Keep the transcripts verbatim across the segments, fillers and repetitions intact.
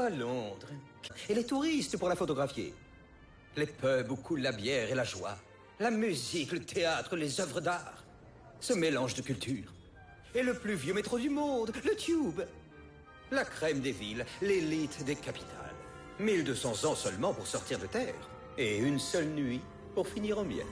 à Londres. Et les touristes pour la photographier. Les pubs où coule la bière et la joie. La musique, le théâtre, les œuvres d'art. Ce mélange de cultures. Et le plus vieux métro du monde, le Tube. La crème des villes, l'élite des capitales. mille deux cents ans seulement pour sortir de terre. Et une seule nuit pour finir en miettes.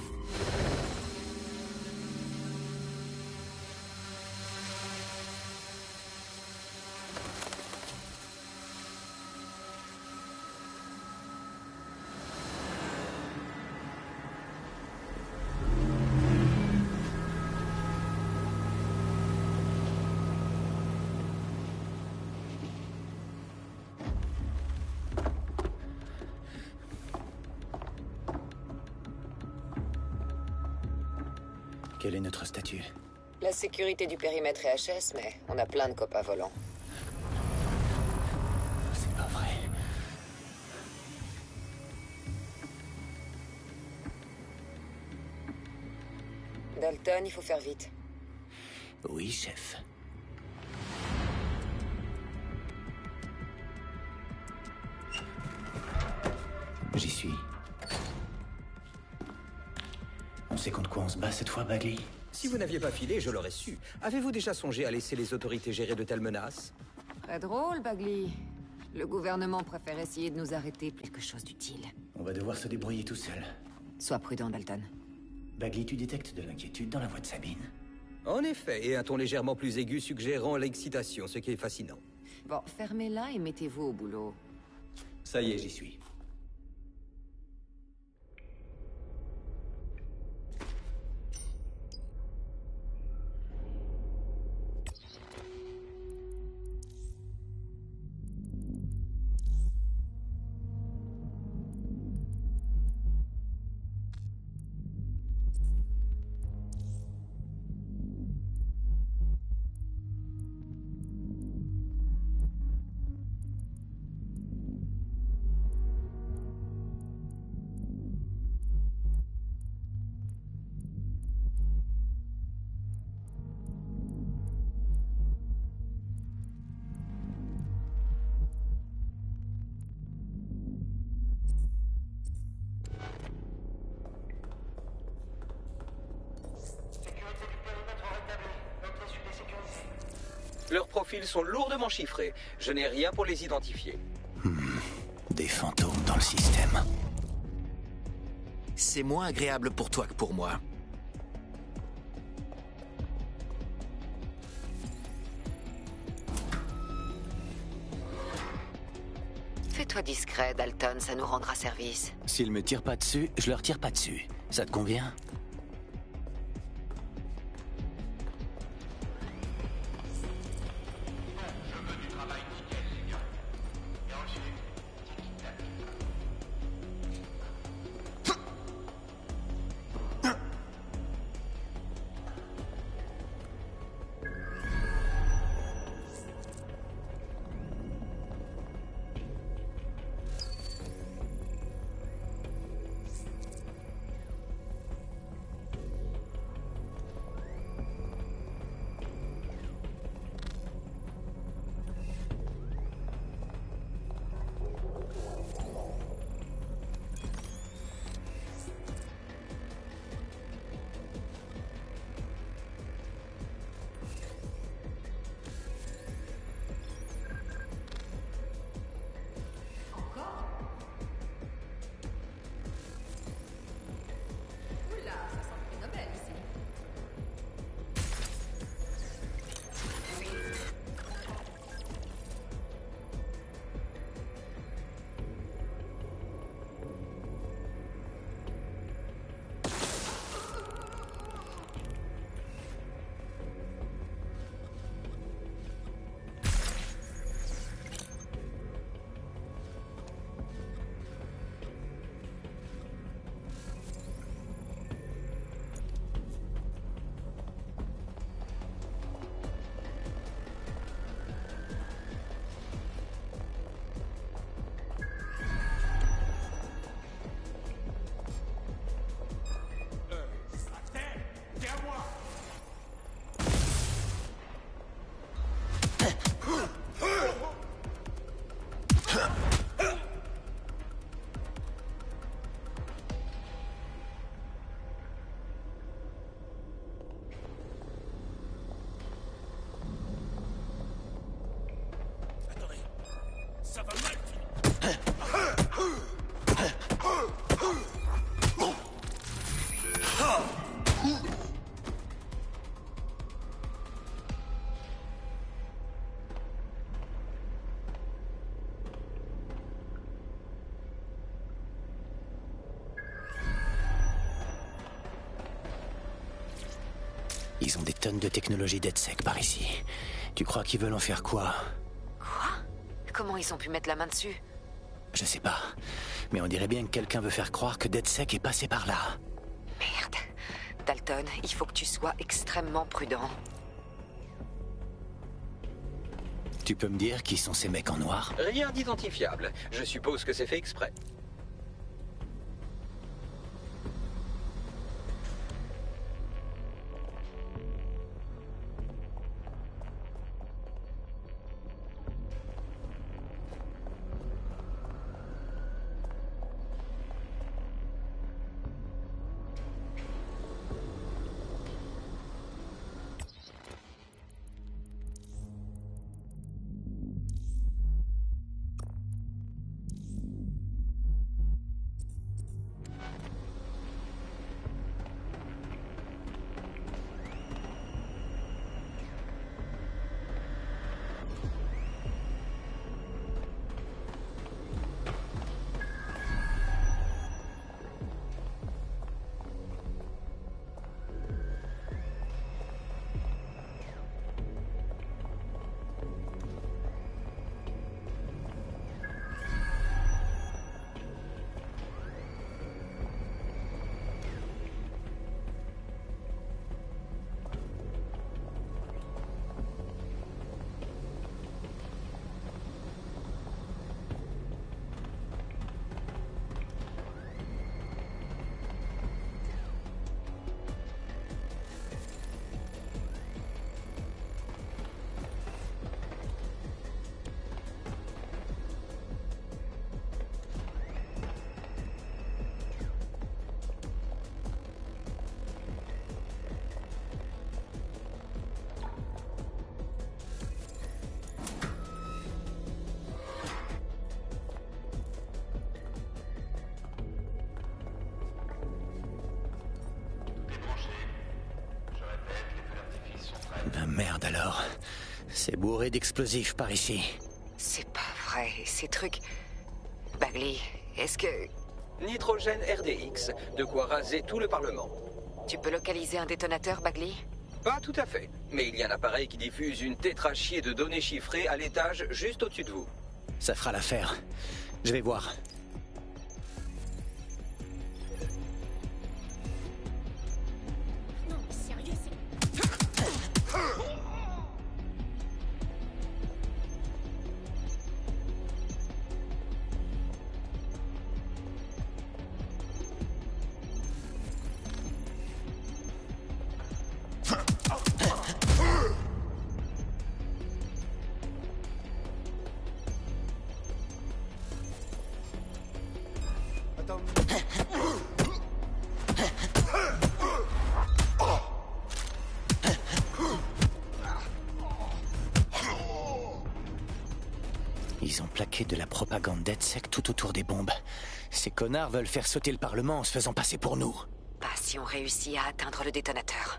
Quel est notre statut? La sécurité du périmètre est H S, mais on a plein de copains volants. C'est pas vrai. Dalton, il faut faire vite. Oui, chef. J'y suis. On sait contre quoi on se bat cette fois, Bagley? Si vous n'aviez pas filé, je l'aurais su. Avez-vous déjà songé à laisser les autorités gérer de telles menaces? Très drôle, Bagley. Le gouvernement préfère essayer de nous arrêter plus que chose d'utile. On va devoir se débrouiller tout seul. Sois prudent, Dalton. Bagley, tu détectes de l'inquiétude dans la voix de Sabine? En effet, et un ton légèrement plus aigu suggérant l'excitation, ce qui est fascinant. Bon, fermez-la et mettez-vous au boulot. Ça y est, j'y suis. Leurs profils sont lourdement chiffrés. Je n'ai rien pour les identifier. Hmm. Des fantômes dans le système. C'est moins agréable pour toi que pour moi. Fais-toi discret, Dalton, ça nous rendra service. S'ils me tirent pas dessus, je leur tire pas dessus. Ça te convient? Ils ont des tonnes de technologie DedSec par ici. Tu crois qu'ils veulent en faire quoi? Quoi? Comment ils ont pu mettre la main dessus? Je sais pas. Mais on dirait bien que quelqu'un veut faire croire que DedSec est passé par là. Merde. Dalton, il faut que tu sois extrêmement prudent. Tu peux me dire qui sont ces mecs en noir? Rien d'identifiable. Je suppose que c'est fait exprès. Ben merde alors. C'est bourré d'explosifs par ici. C'est pas vrai, ces trucs... Bagley, est-ce que... Nitrogène R D X, de quoi raser tout le Parlement. Tu peux localiser un détonateur, Bagley? Pas tout à fait, mais il y a un appareil qui diffuse une tétrachier de données chiffrées à l'étage juste au-dessus de vous. Ça fera l'affaire. Je vais voir. Non, mais sérieux, c'est... Ils ont plaqué de la propagande DedSec tout autour des bombes. Ces connards veulent faire sauter le Parlement en se faisant passer pour nous. Pas si on réussit à atteindre le détonateur.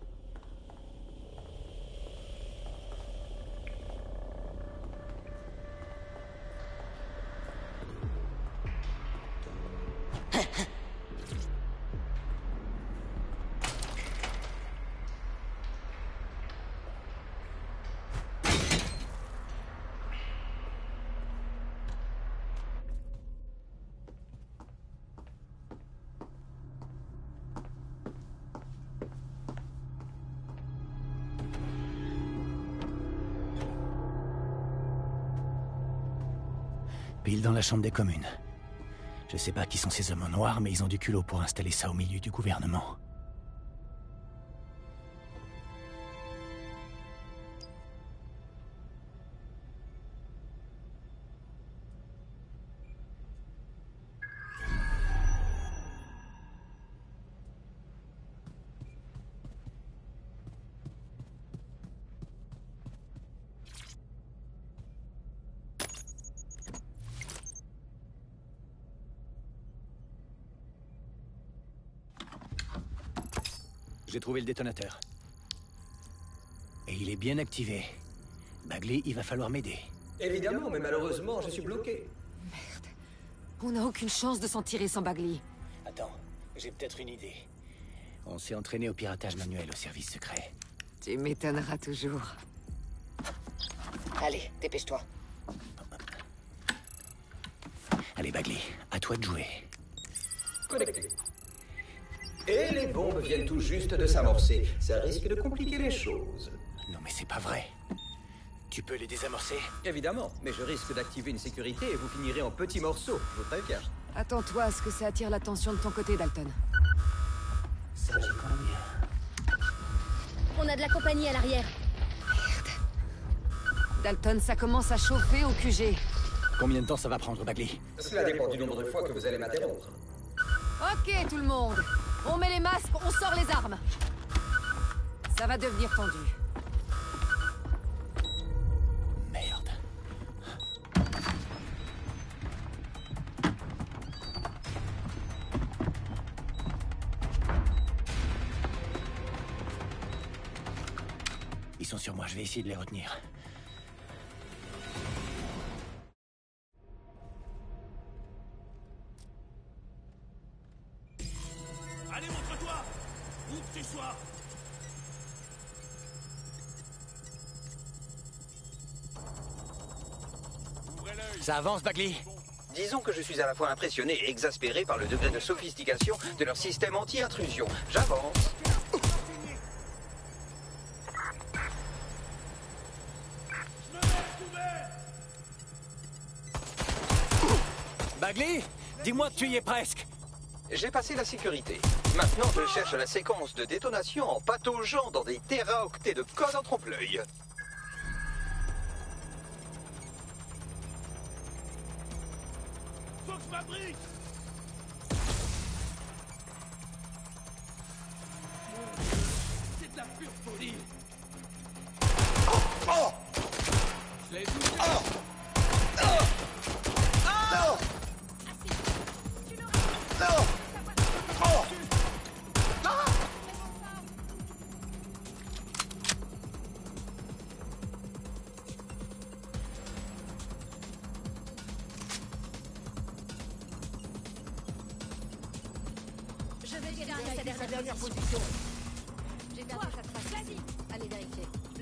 Pile dans la chambre des communes. Je sais pas qui sont ces hommes en noir, mais ils ont du culot pour installer ça au milieu du gouvernement. J'ai trouvé le détonateur. Et il est bien activé. Bagley, il va falloir m'aider. Évidemment, mais malheureusement, je suis bloqué. On n'a aucune chance de s'en tirer sans Bagley. Attends, j'ai peut-être une idée. On s'est entraîné au piratage manuel au service secret. Tu m'étonneras toujours. Allez, dépêche-toi. Allez, Bagley, à toi de jouer. Connecté. Et les bombes viennent tout juste de s'amorcer. Ça risque de compliquer les choses. Non mais c'est pas vrai. Tu peux les désamorcer? Évidemment, mais je risque d'activer une sécurité et vous finirez en petits morceaux, je vous préviens. Attends-toi à ce que ça attire l'attention de ton côté, Dalton. Ça, j'ai pas bien. On a de la compagnie à l'arrière. Dalton, ça commence à chauffer au Q G. Combien de temps ça va prendre, Bagley? Cela dépend du nombre de fois que vous allez m'interrompre. Ok, tout le monde. On met les masques, on sort les armes. Ça va devenir tendu. Merde. Ils sont sur moi, je vais essayer de les retenir. Allez, montre-toi! Où que tu sois! Ouvrez l'œil! Ça avance, Bagley? Disons que je suis à la fois impressionné et exaspéré par le degré de sophistication de leur système anti-intrusion. J'avance. Je me mets couvert! Bagley? Dis-moi que tu y es presque. J'ai passé la sécurité. Maintenant, je cherche la séquence de détonation en pataugeant dans des téraoctets de code en trompe-l'œil. Faut que je m'abrite! C'est de la pure folie! Je l'ai touché! Je vais vérifier sa dernière position. J'ai perdu sa trace. Vas-y, allez vérifier.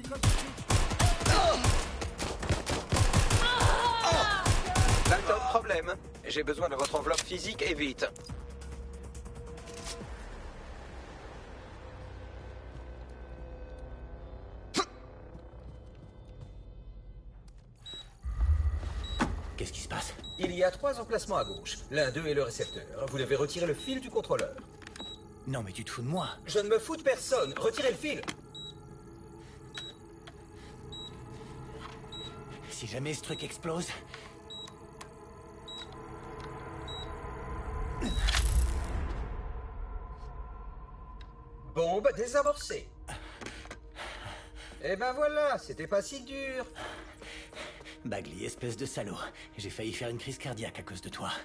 Dalton, problème. J'ai besoin de votre enveloppe physique et vite. Qu'est-ce qui se passe? Il y a trois emplacements à gauche. L'un d'eux est le récepteur. Vous devez retirer le fil du contrôleur. Non mais tu te fous de moi. Je ne me fous de personne. Retirez le fil. Si jamais ce truc explose... Bombe désamorcée. Et ben voilà, c'était pas si dur. Bagley, espèce de salaud. J'ai failli faire une crise cardiaque à cause de toi.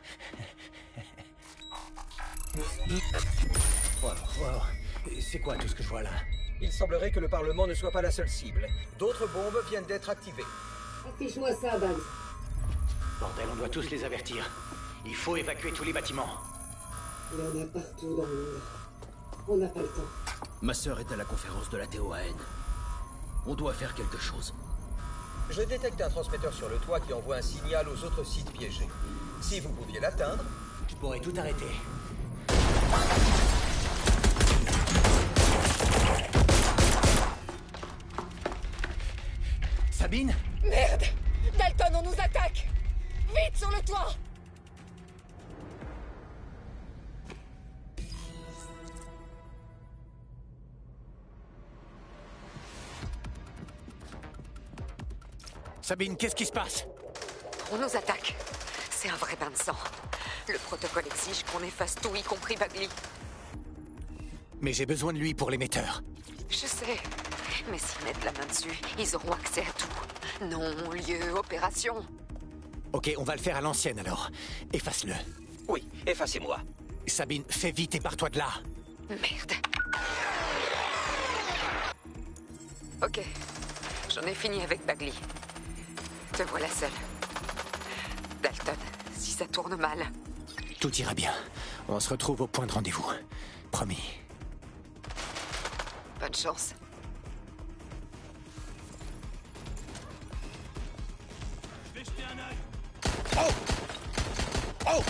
Wow, wow. C'est quoi tout ce que je vois là? Il semblerait que le Parlement ne soit pas la seule cible. D'autres bombes viennent d'être activées. Affiche-moi ça, Bugs. Bordel, on doit tous les avertir. Il faut évacuer tous les bâtiments. Il y en a partout dans le monde. On n'a pas le temps. Ma sœur est à la conférence de la T O A N. On doit faire quelque chose. Je détecte un transmetteur sur le toit qui envoie un signal aux autres sites piégés. Si vous pouviez l'atteindre... Je pourrais tout arrêter. Sabine? Merde! Dalton, on nous attaque! Vite sur le toit! Sabine, qu'est-ce qui se passe? On nous attaque. C'est un vrai bain de sang. Le protocole exige qu'on efface tout, y compris Bagley. Mais j'ai besoin de lui pour l'émetteur. Je sais. Mais s'ils mettent la main dessus, ils auront accès à tout. Nom, lieu, opération. Ok, on va le faire à l'ancienne alors. Efface-le. Oui, effacez-moi. Sabine, fais vite et pars-toi de là. Merde. Ok. J'en ai fini avec Bagley. Te voilà seul. Dalton, si ça tourne mal... Tout ira bien. On se retrouve au point de rendez-vous. Promis. Bonne chance. Je vais jeter un œil. Oh! Oh!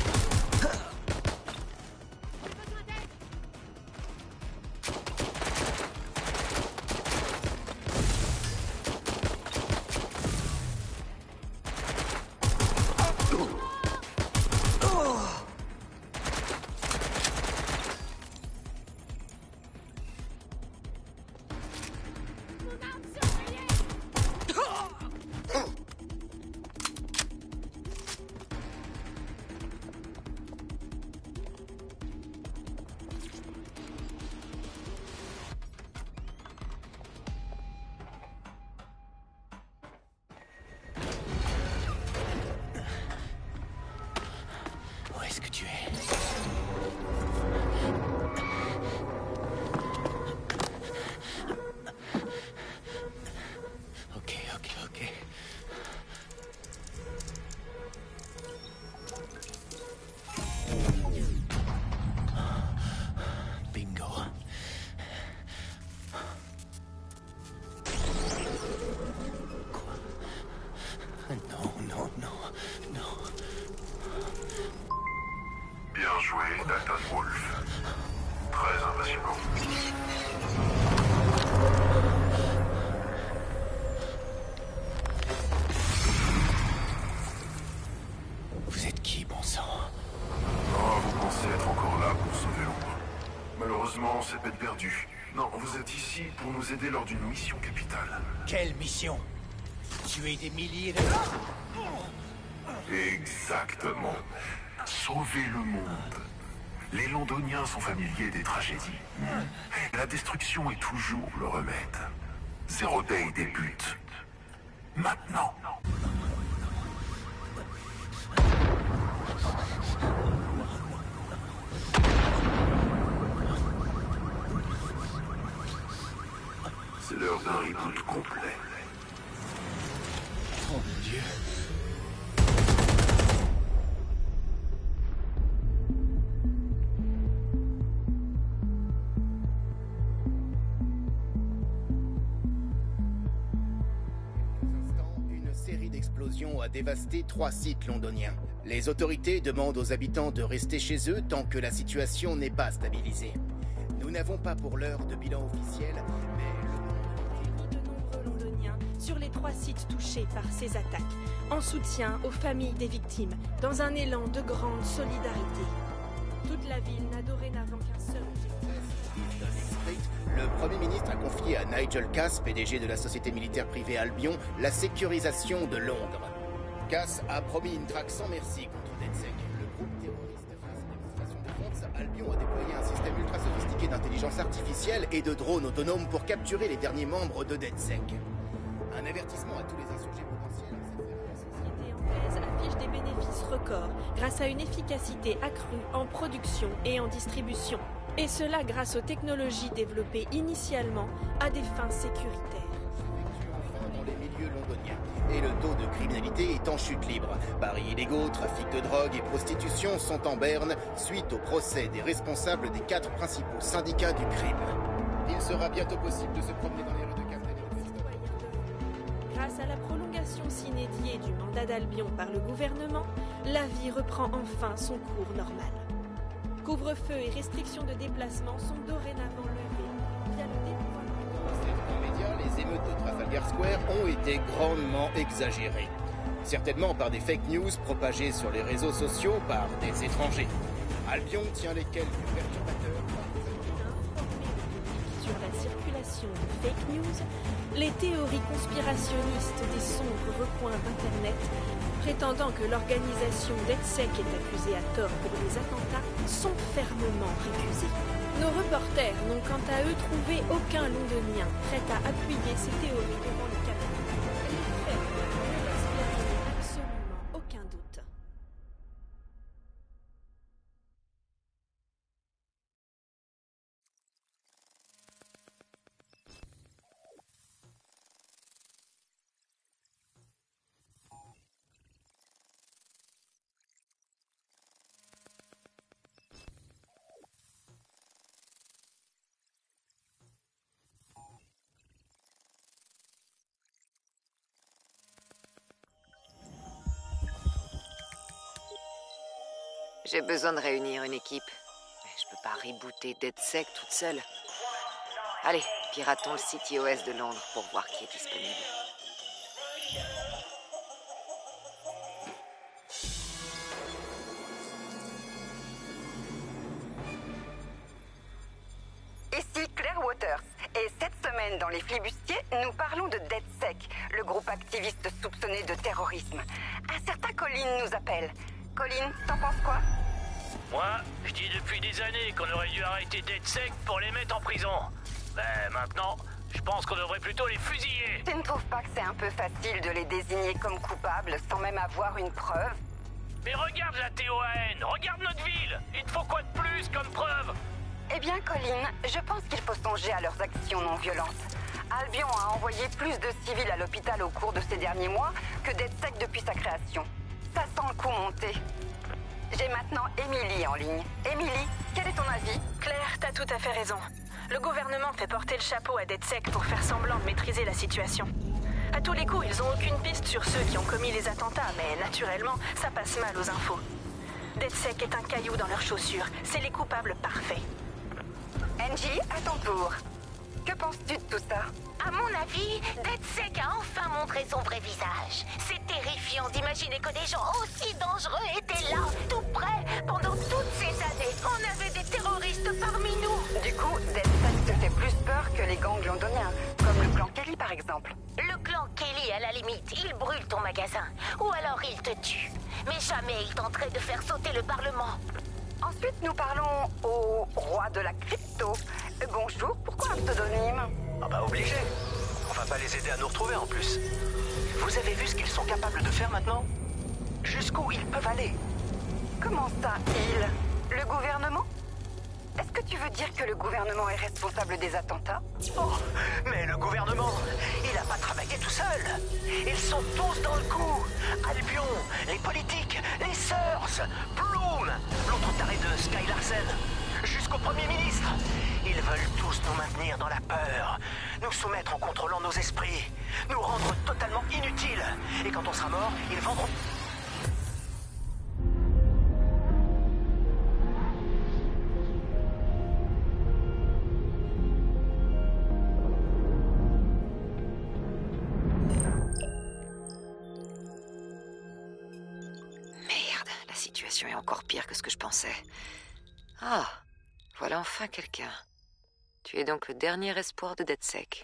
Où est-ce que tu es? Ok, ok, ok. Bingo. Quoi? Non, non, non, non. Bien joué, Dalton Wolf. Très impressionnant. Vous êtes qui, bon sang? Oh, vous pensez être encore là pour sauver l'ombre. Malheureusement, c'est peine perdue. Non, vous êtes ici pour nous aider lors d'une mission capitale. Quelle mission? Tuer des milliers de... Exactement. Sauver le monde. Les Londoniens sont familiers des tragédies. La destruction est toujours le remède. Zero Day débute. Maintenant. C'est l'heure d'un reboot complet. Oh mon Dieu. Une série d'explosions a dévasté trois sites londoniens. Les autorités demandent aux habitants de rester chez eux tant que la situation n'est pas stabilisée. Nous n'avons pas pour l'heure de bilan officiel, mais... de nombreux londoniens sur les trois sites touchés par ces attaques, en soutien aux familles des victimes, dans un élan de grande solidarité. Toute la ville n'a dorénavant qu'un seul objectif. Le Premier ministre a confié à Nigel Cass, P D G de la société militaire privée Albion, la sécurisation de Londres. Cass a promis une traque sans merci contre DedSec. Le groupe terroriste face à démonstration de force, Albion a déployé un système ultra sophistiqué d'intelligence artificielle et de drones autonomes pour capturer les derniers membres de DedSec. Un avertissement à tous les insurgés potentiels. La société anglaise affiche des bénéfices records grâce à une efficacité accrue en production et en distribution. Et cela grâce aux technologies développées initialement à des fins sécuritaires. Dans les milieux londoniens. Et le taux de criminalité est en chute libre. Paris illégaux, trafic de drogue et prostitution sont en berne suite au procès des responsables des quatre principaux syndicats du crime. Il sera bientôt possible de se promener dans les rues de Camden. Grâce à la prolongation sine die du mandat d'Albion par le gouvernement, la vie reprend enfin son cours normal. Couvre-feu et restrictions de déplacement sont dorénavant levées via le déploiement. Dans les médias, les émeutes de Trafalgar Square ont été grandement exagérées. Certainement par des fake news propagées sur les réseaux sociaux par des étrangers. Albion tient les quelques perturbateurs. Sur la circulation de fake news, les théories conspirationnistes des sombres recoins d'Internet prétendant que l'organisation DedSec est accusée à tort pour les attentats sont fermement récusées. Nos reporters n'ont quant à eux trouvé aucun londonien prêt à appuyer ces théories devant les caméras. Les faits ne laissent planer absolument aucun doute. J'ai besoin de réunir une équipe. Mais je peux pas rebooter DedSec toute seule. Allez, piratons le site I O S de Londres pour voir qui est disponible. Ici Claire Waters, et cette semaine dans les flibustiers, nous parlons de DedSec, le groupe activiste soupçonné de terrorisme. Un certain Colin nous appelle. Colin, t'en penses quoi? Moi, je dis depuis des années qu'on aurait dû arrêter DedSec pour les mettre en prison. Ben maintenant, je pense qu'on devrait plutôt les fusiller. Tu ne trouves pas que c'est un peu facile de les désigner comme coupables sans même avoir une preuve? Mais regarde la T O A N, regarde notre ville. Il te faut quoi de plus comme preuve? Eh bien, Colin, je pense qu'il faut songer à leurs actions non violentes. Albion a envoyé plus de civils à l'hôpital au cours de ces derniers mois que DedSec depuis sa création. Ça sent le coup monter. J'ai maintenant Emily en ligne. Emily, quel est ton avis? Claire, t'as tout à fait raison. Le gouvernement fait porter le chapeau à DedSec pour faire semblant de maîtriser la situation. À tous les coups, ils ont aucune piste sur ceux qui ont commis les attentats, mais naturellement, ça passe mal aux infos. DedSec est un caillou dans leurs chaussures. C'est les coupables parfaits. Angie, à ton tour. Que penses-tu de tout ça? À mon avis, DedSec a enfin montré son vrai visage. C'est terrifiant d'imaginer que des gens aussi dangereux étaient là, tout près, pendant toutes ces années. On avait des terroristes parmi nous. Du coup, DedSec te fait plus peur que les gangs londoniens, comme le clan Kelly par exemple. Le clan Kelly, à la limite, il brûle ton magasin. Ou alors il te tue. Mais jamais il tenterait de faire sauter le Parlement. Ensuite, nous parlons au roi de la crypto. Bonjour, pourquoi un pseudonyme? Ah bah obligé. On va pas les aider à nous retrouver en plus. Vous avez vu ce qu'ils sont capables de faire maintenant? Jusqu'où ils peuvent aller? Comment ça, ils? Le gouvernement? Est-ce que tu veux dire que le gouvernement est responsable des attentats? Oh, mais le gouvernement, il a pas travaillé tout seul. Ils sont tous dans le coup. Albion, les politiques, les Sœurs, Bloom, l'autre taré de Sky Larsen, jusqu'au Premier ministre. Ils veulent tous nous maintenir dans la peur, nous soumettre en contrôlant nos esprits, nous rendre totalement inutiles. Et quand on sera mort, ils vendront... La situation est encore pire que ce que je pensais. Ah, voilà enfin quelqu'un. Tu es donc le dernier espoir de DedSec.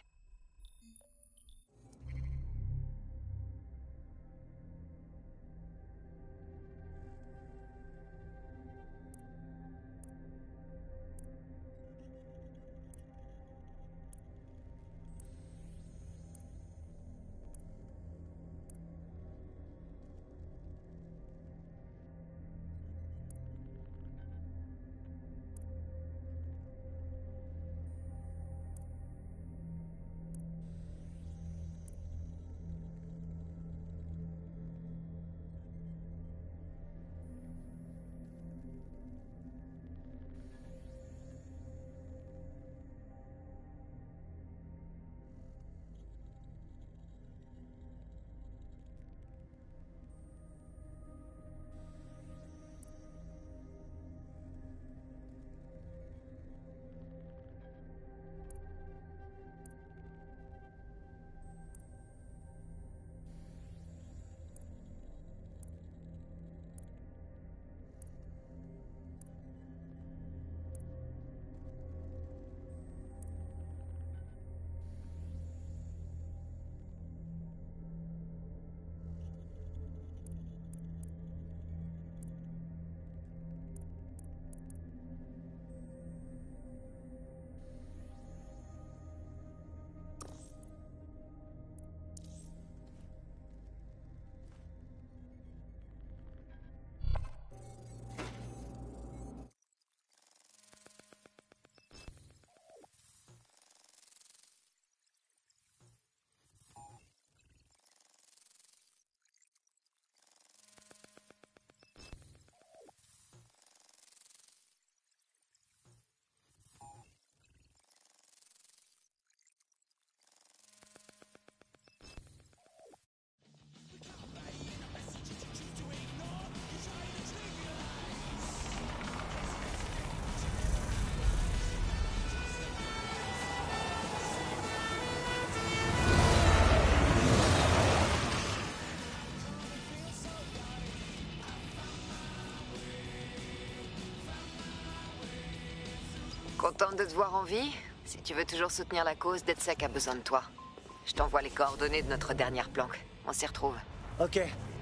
Contente de te voir en vie. Si tu veux toujours soutenir la cause, DedSec a besoin de toi. Je t'envoie les coordonnées de notre dernière planque. On s'y retrouve. Ok.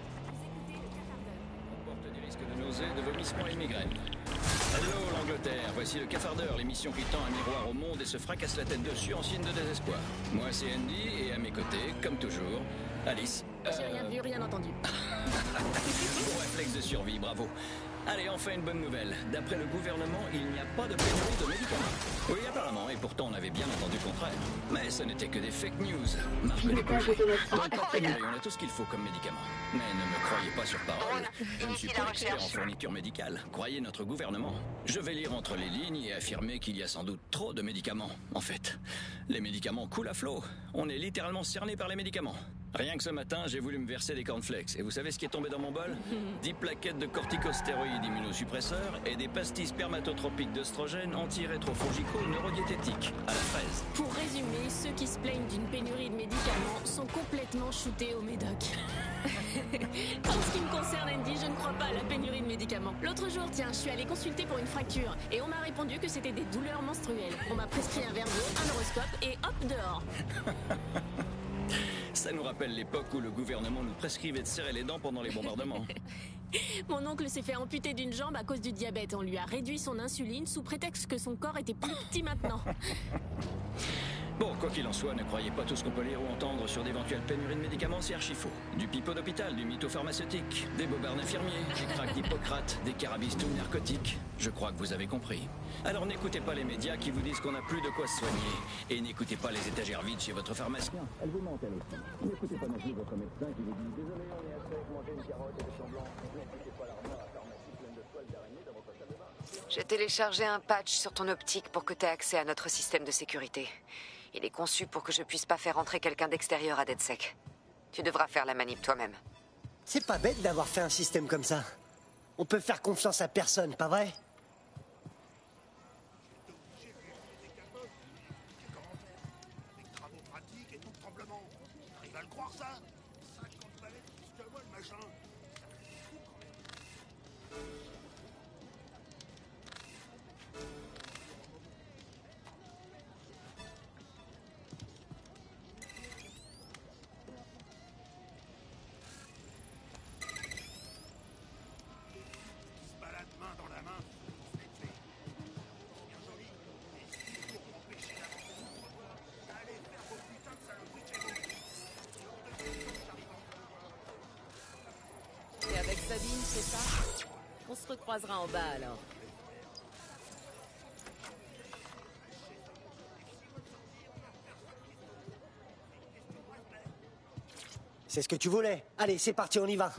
Comporte des risques de nausées, de vomissements et de migraines. Hello l'Angleterre, voici le cafardeur, l'émission qui tend un miroir au monde et se fracasse la tête dessus en signe de désespoir. Moi c'est Andy et à mes côtés, comme toujours, Alice. J'ai rien vu, rien entendu. Bon réflexe de survie, bravo. Allez, enfin une bonne nouvelle. D'après le gouvernement, il n'y a pas de pénurie de médicaments. Oui, apparemment, et pourtant on avait bien entendu le contraire. Mais ce n'était que des fake news. Marque des projets. Donc pas de pénurie, on a tout ce qu'il faut comme médicaments. Mais ne me croyez pas sur parole. Je ne suis pas expert en fourniture médicale. Croyez notre gouvernement. Je vais lire entre les lignes et affirmer qu'il y a sans doute trop de médicaments. En fait, les médicaments coulent à flot. On est littéralement cerné par les médicaments. Rien que ce matin, j'ai voulu me verser des cornflakes. Et vous savez ce qui est tombé dans mon bol? dix plaquettes de corticostéroïdes immunosuppresseurs et des pastilles spermatotropiques d'œstrogènes anti-rétrofongicaux neurodiététiques à la fraise. Pour résumer, ceux qui se plaignent d'une pénurie de médicaments sont complètement shootés au médoc. En ce qui me concerne, Andy, je ne crois pas à la pénurie de médicaments. L'autre jour, tiens, je suis allée consulter pour une fracture et on m'a répondu que c'était des douleurs menstruelles. On m'a prescrit un verre d'eau, un horoscope et hop, dehors. Ça nous rappelle l'époque où le gouvernement nous prescrivait de serrer les dents pendant les bombardements. Mon oncle s'est fait amputer d'une jambe à cause du diabète. On lui a réduit son insuline sous prétexte que son corps était plus petit maintenant. Bon, quoi qu'il en soit, ne croyez pas tout ce qu'on peut lire ou entendre sur d'éventuelles pénuries de médicaments, c'est archi faux. Du pipeau d'hôpital, du mytho pharmaceutique, des bobards d'infirmiers, des cracks d'Hippocrate, des carabistouilles narcotiques. Je crois que vous avez compris. Alors n'écoutez pas les médias qui vous disent qu'on n'a plus de quoi se soigner. Et n'écoutez pas les étagères vides chez votre pharmacien. Elle vous ment, elle aussi. N'écoutez pas non plus votre médecin qui vous dit « Désolé, on est à sec, mangez une carotte et des champs blancs. N'écoutez pas l'armoire à pharmacie pleine de toiles d'araignée dans votre salle de bain. » J'ai téléchargé un patch sur ton optique pour que tu aies accès à notre système de sécurité. Il est conçu pour que je puisse pas faire entrer quelqu'un d'extérieur à DedSec. Tu devras faire la manip toi-même. C'est pas bête d'avoir fait un système comme ça. On peut faire confiance à personne, pas vrai? Sabine, c'est ça? On se recroisera en bas alors. C'est ce que tu voulais. Allez, c'est parti, on y va.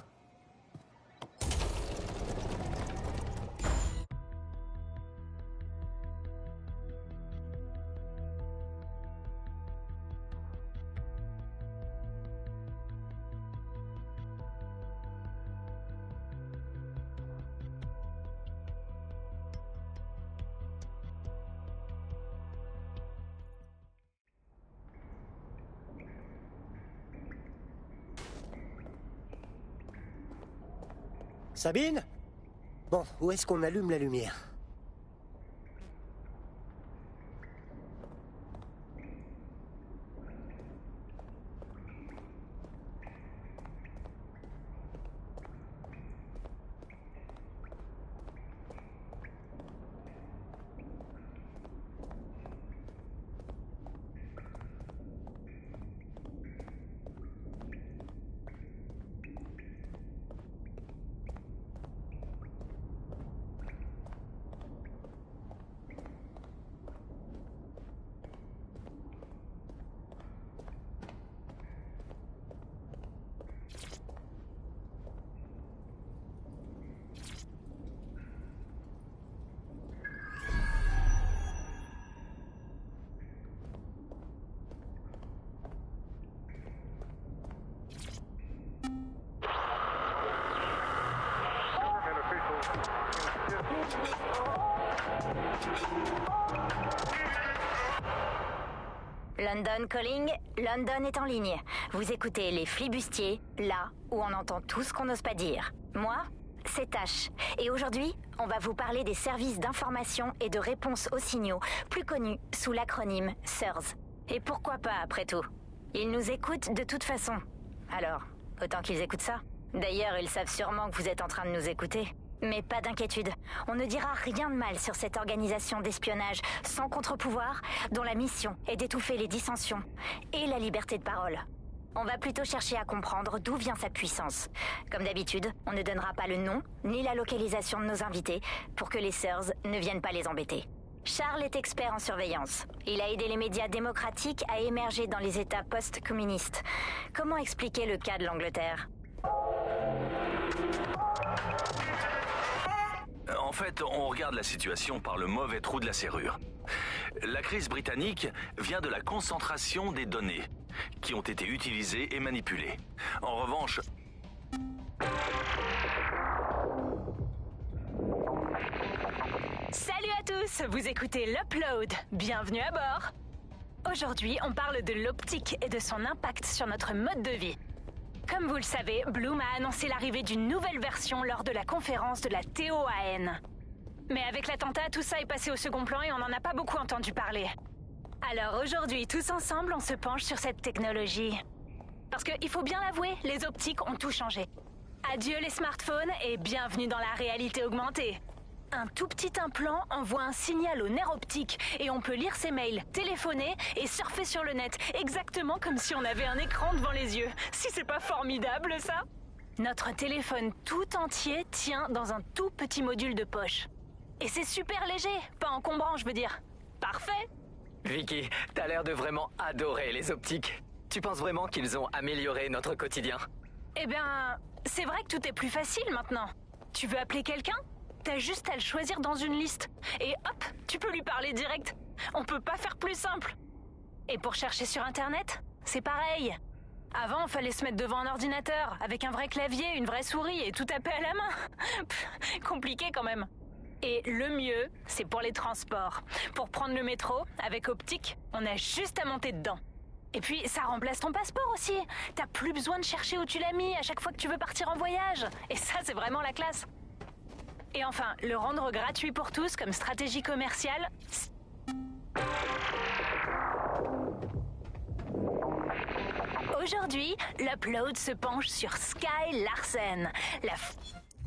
Sabine? Bon, où est-ce qu'on allume la lumière? London calling, London est en ligne. Vous écoutez les flibustiers, là où on entend tout ce qu'on n'ose pas dire. Moi, c'est Tash. Et aujourd'hui, on va vous parler des services d'information et de réponse aux signaux, plus connus sous l'acronyme S E R S. Et pourquoi pas, après tout? Ils nous écoutent de toute façon. Alors, autant qu'ils écoutent ça. D'ailleurs, ils savent sûrement que vous êtes en train de nous écouter. Mais pas d'inquiétude, on ne dira rien de mal sur cette organisation d'espionnage sans contre-pouvoir, dont la mission est d'étouffer les dissensions et la liberté de parole. On va plutôt chercher à comprendre d'où vient sa puissance. Comme d'habitude, on ne donnera pas le nom ni la localisation de nos invités pour que les S E R S ne viennent pas les embêter. Charles est expert en surveillance. Il a aidé les médias démocratiques à émerger dans les États post-communistes. Comment expliquer le cas de l'Angleterre ? En fait, on regarde la situation par le mauvais trou de la serrure. La crise britannique vient de la concentration des données qui ont été utilisées et manipulées. En revanche... Salut à tous, vous écoutez l'Upload. Bienvenue à bord. Aujourd'hui, on parle de l'optique et de son impact sur notre mode de vie. Comme vous le savez, Bloom a annoncé l'arrivée d'une nouvelle version lors de la conférence de la T O A N. Mais avec l'attentat, tout ça est passé au second plan et on n'en a pas beaucoup entendu parler. Alors aujourd'hui, tous ensemble, on se penche sur cette technologie. Parce qu'il faut bien l'avouer, les optiques ont tout changé. Adieu les smartphones et bienvenue dans la réalité augmentée. Un tout petit implant envoie un signal au nerf optique et on peut lire ses mails, téléphoner et surfer sur le net, exactement comme si on avait un écran devant les yeux. Si c'est pas formidable ça? Notre téléphone tout entier tient dans un tout petit module de poche. Et c'est super léger, pas encombrant je veux dire. Parfait! Vicky, t'as l'air de vraiment adorer les optiques. Tu penses vraiment qu'ils ont amélioré notre quotidien? Eh bien, c'est vrai que tout est plus facile maintenant. Tu veux appeler quelqu'un? T'as juste à le choisir dans une liste. Et hop, tu peux lui parler direct. On peut pas faire plus simple. Et pour chercher sur Internet, c'est pareil. Avant, il fallait se mettre devant un ordinateur, avec un vrai clavier, une vraie souris et tout taper à la main. Pff, compliqué quand même. Et le mieux, c'est pour les transports. Pour prendre le métro, avec optique, on a juste à monter dedans. Et puis, ça remplace ton passeport aussi. T'as plus besoin de chercher où tu l'as mis à chaque fois que tu veux partir en voyage. Et ça, c'est vraiment la classe. Et enfin, le rendre gratuit pour tous comme stratégie commerciale. Aujourd'hui, l'Upload se penche sur Sky Larsen, la... F...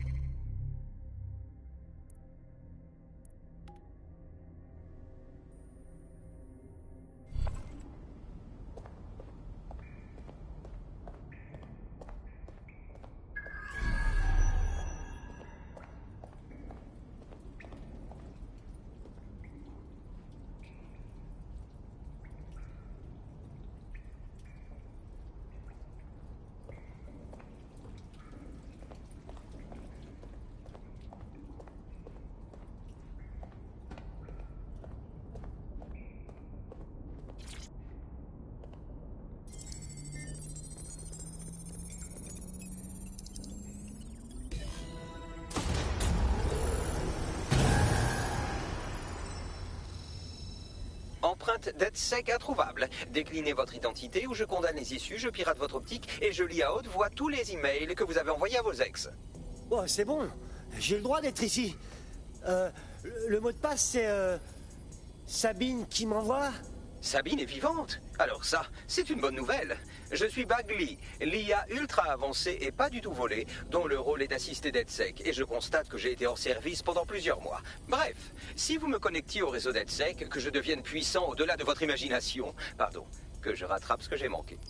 Empreinte DedSec introuvable. Déclinez votre identité ou je condamne les issues, je pirate votre optique et je lis à haute voix tous les emails que vous avez envoyés à vos ex. Oh, c'est bon. J'ai le droit d'être ici. Euh, le, le mot de passe, c'est... Euh, Sabine qui m'envoie. Sabine est vivante. Alors ça, c'est une bonne nouvelle. Je suis Bagley, l'I A ultra avancée et pas du tout volée, dont le rôle est d'assister DedSec, et je constate que j'ai été hors service pendant plusieurs mois. Bref, si vous me connectiez au réseau DedSec, que je devienne puissant au-delà de votre imagination, pardon, que je rattrape ce que j'ai manqué.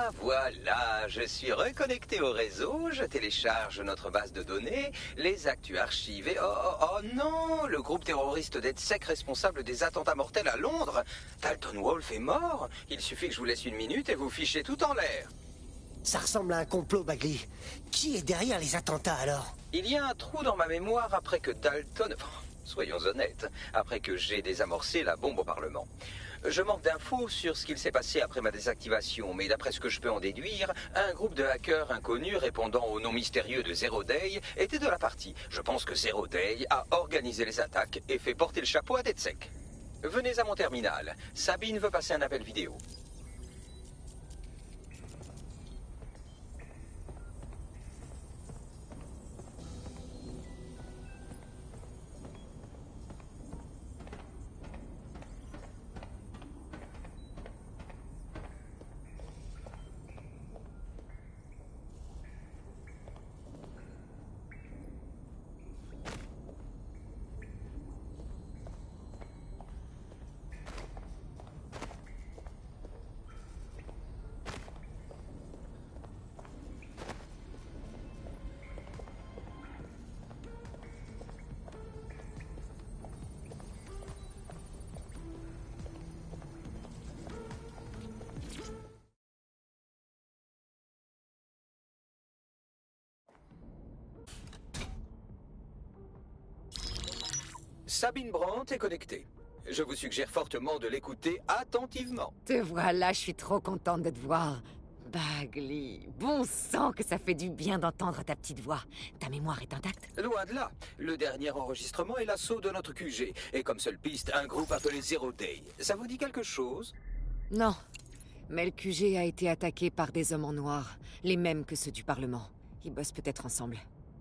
Ah, voilà, je suis reconnecté au réseau, je télécharge notre base de données, les actus archivés. Oh, oh, oh non, le groupe terroriste DedSec responsable des attentats mortels à Londres. Dalton Wolfe est mort. Il suffit que je vous laisse une minute et vous fichez tout en l'air. Ça ressemble à un complot, Bagley. Qui est derrière les attentats, alors? Il y a un trou dans ma mémoire après que Dalton... Soyons honnêtes, après que j'ai désamorcé la bombe au Parlement. Je manque d'infos sur ce qu'il s'est passé après ma désactivation, mais d'après ce que je peux en déduire, un groupe de hackers inconnus répondant au nom mystérieux de Zero Day était de la partie. Je pense que Zero Day a organisé les attaques et fait porter le chapeau à DedSec. Venez à mon terminal. Sabine veut passer un appel vidéo. Sabine Brandt est connectée. Je vous suggère fortement de l'écouter attentivement. Te voilà, je suis trop contente de te voir. Bagley, bon sang que ça fait du bien d'entendre ta petite voix. Ta mémoire est intacte? Loin de là. Le dernier enregistrement est l'assaut de notre Q G. Et comme seule piste, un groupe appelé Zero Day. Ça vous dit quelque chose? Non. Mais le Q G a été attaqué par des hommes en noir. Les mêmes que ceux du Parlement. Ils bossent peut-être ensemble.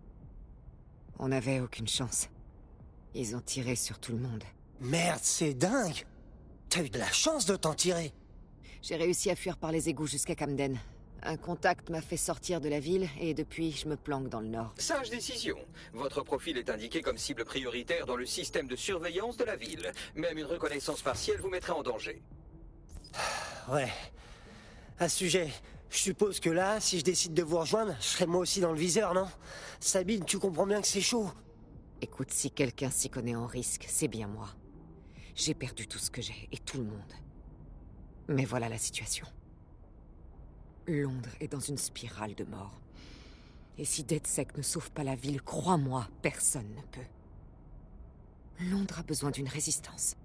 On n'avait aucune chance. Ils ont tiré sur tout le monde. Merde, c'est dingue! T'as eu de la chance de t'en tirer. J'ai réussi à fuir par les égouts jusqu'à Camden. Un contact m'a fait sortir de la ville et depuis, je me planque dans le nord. Sage décision. Votre profil est indiqué comme cible prioritaire dans le système de surveillance de la ville. Même une reconnaissance partielle vous mettrait en danger. Ouais. À ce sujet, je suppose que là, si je décide de vous rejoindre, je serai moi aussi dans le viseur, non? Sabine, tu comprends bien que c'est chaud. Écoute, si quelqu'un s'y connaît en risque, c'est bien moi. J'ai perdu tout ce que j'ai, et tout le monde. Mais voilà la situation. Londres est dans une spirale de mort. Et si DedSec ne sauve pas la ville, crois-moi, personne ne peut. Londres a besoin d'une résistance.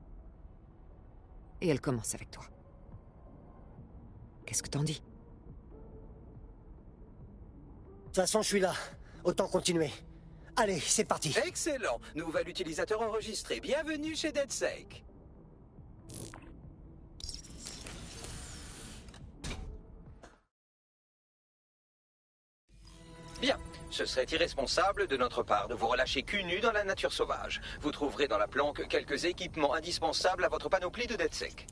Et elle commence avec toi. Qu'est-ce que t'en dis? De toute façon, je suis là. Autant continuer. Allez, c'est parti. Excellent. Nouvel utilisateur enregistré. Bienvenue chez DedSec. Bien. Ce serait irresponsable de notre part de vous relâcher cul nu dans la nature sauvage. Vous trouverez dans la planque quelques équipements indispensables à votre panoplie de DedSec.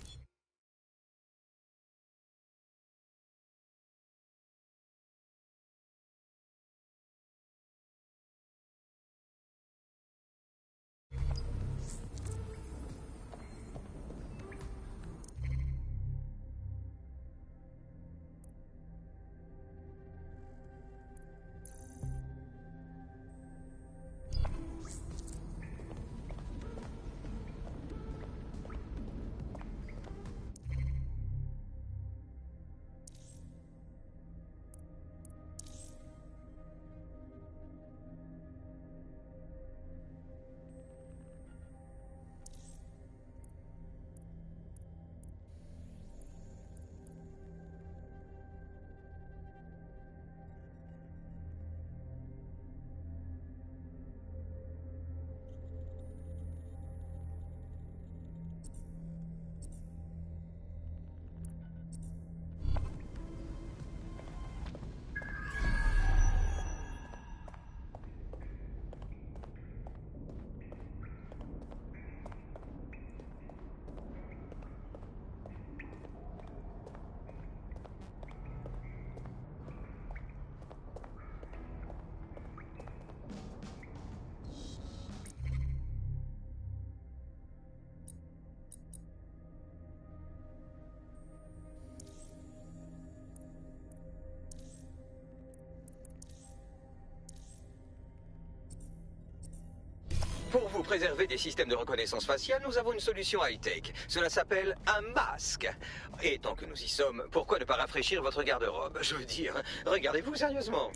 Pour vous préserver des systèmes de reconnaissance faciale, nous avons une solution high-tech. Cela s'appelle un masque. Et tant que nous y sommes, pourquoi ne pas rafraîchir votre garde-robe? Je veux dire, regardez-vous sérieusement.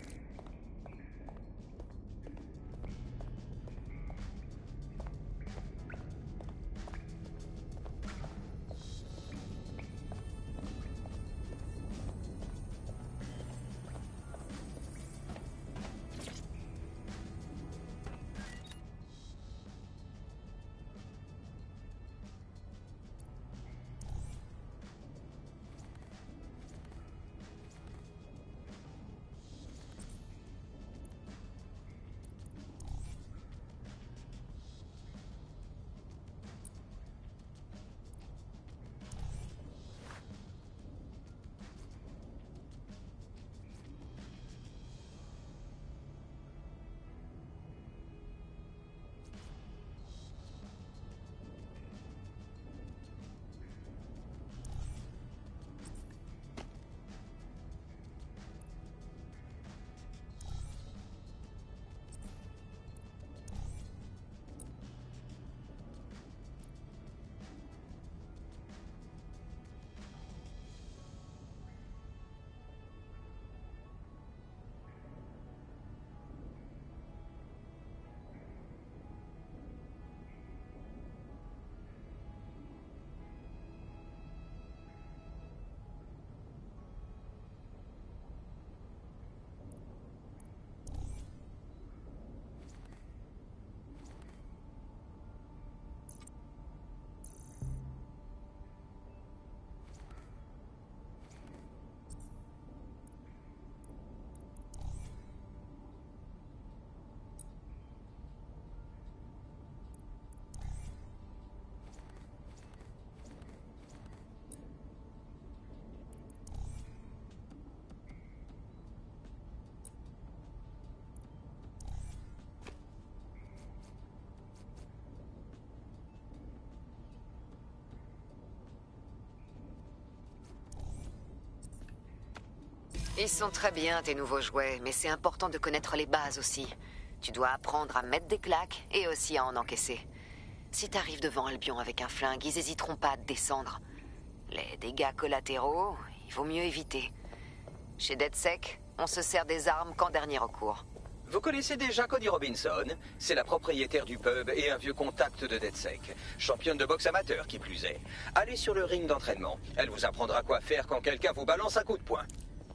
Ils sont très bien, tes nouveaux jouets, mais c'est important de connaître les bases aussi. Tu dois apprendre à mettre des claques et aussi à en encaisser. Si t'arrives devant Albion avec un flingue, ils hésiteront pas à te descendre. Les dégâts collatéraux, il vaut mieux éviter. Chez DedSec, on se sert des armes qu'en dernier recours. Vous connaissez déjà Cody Robinson? C'est la propriétaire du pub et un vieux contact de DedSec. Championne de boxe amateur, qui plus est. Allez sur le ring d'entraînement. Elle vous apprendra quoi faire quand quelqu'un vous balance un coup de poing.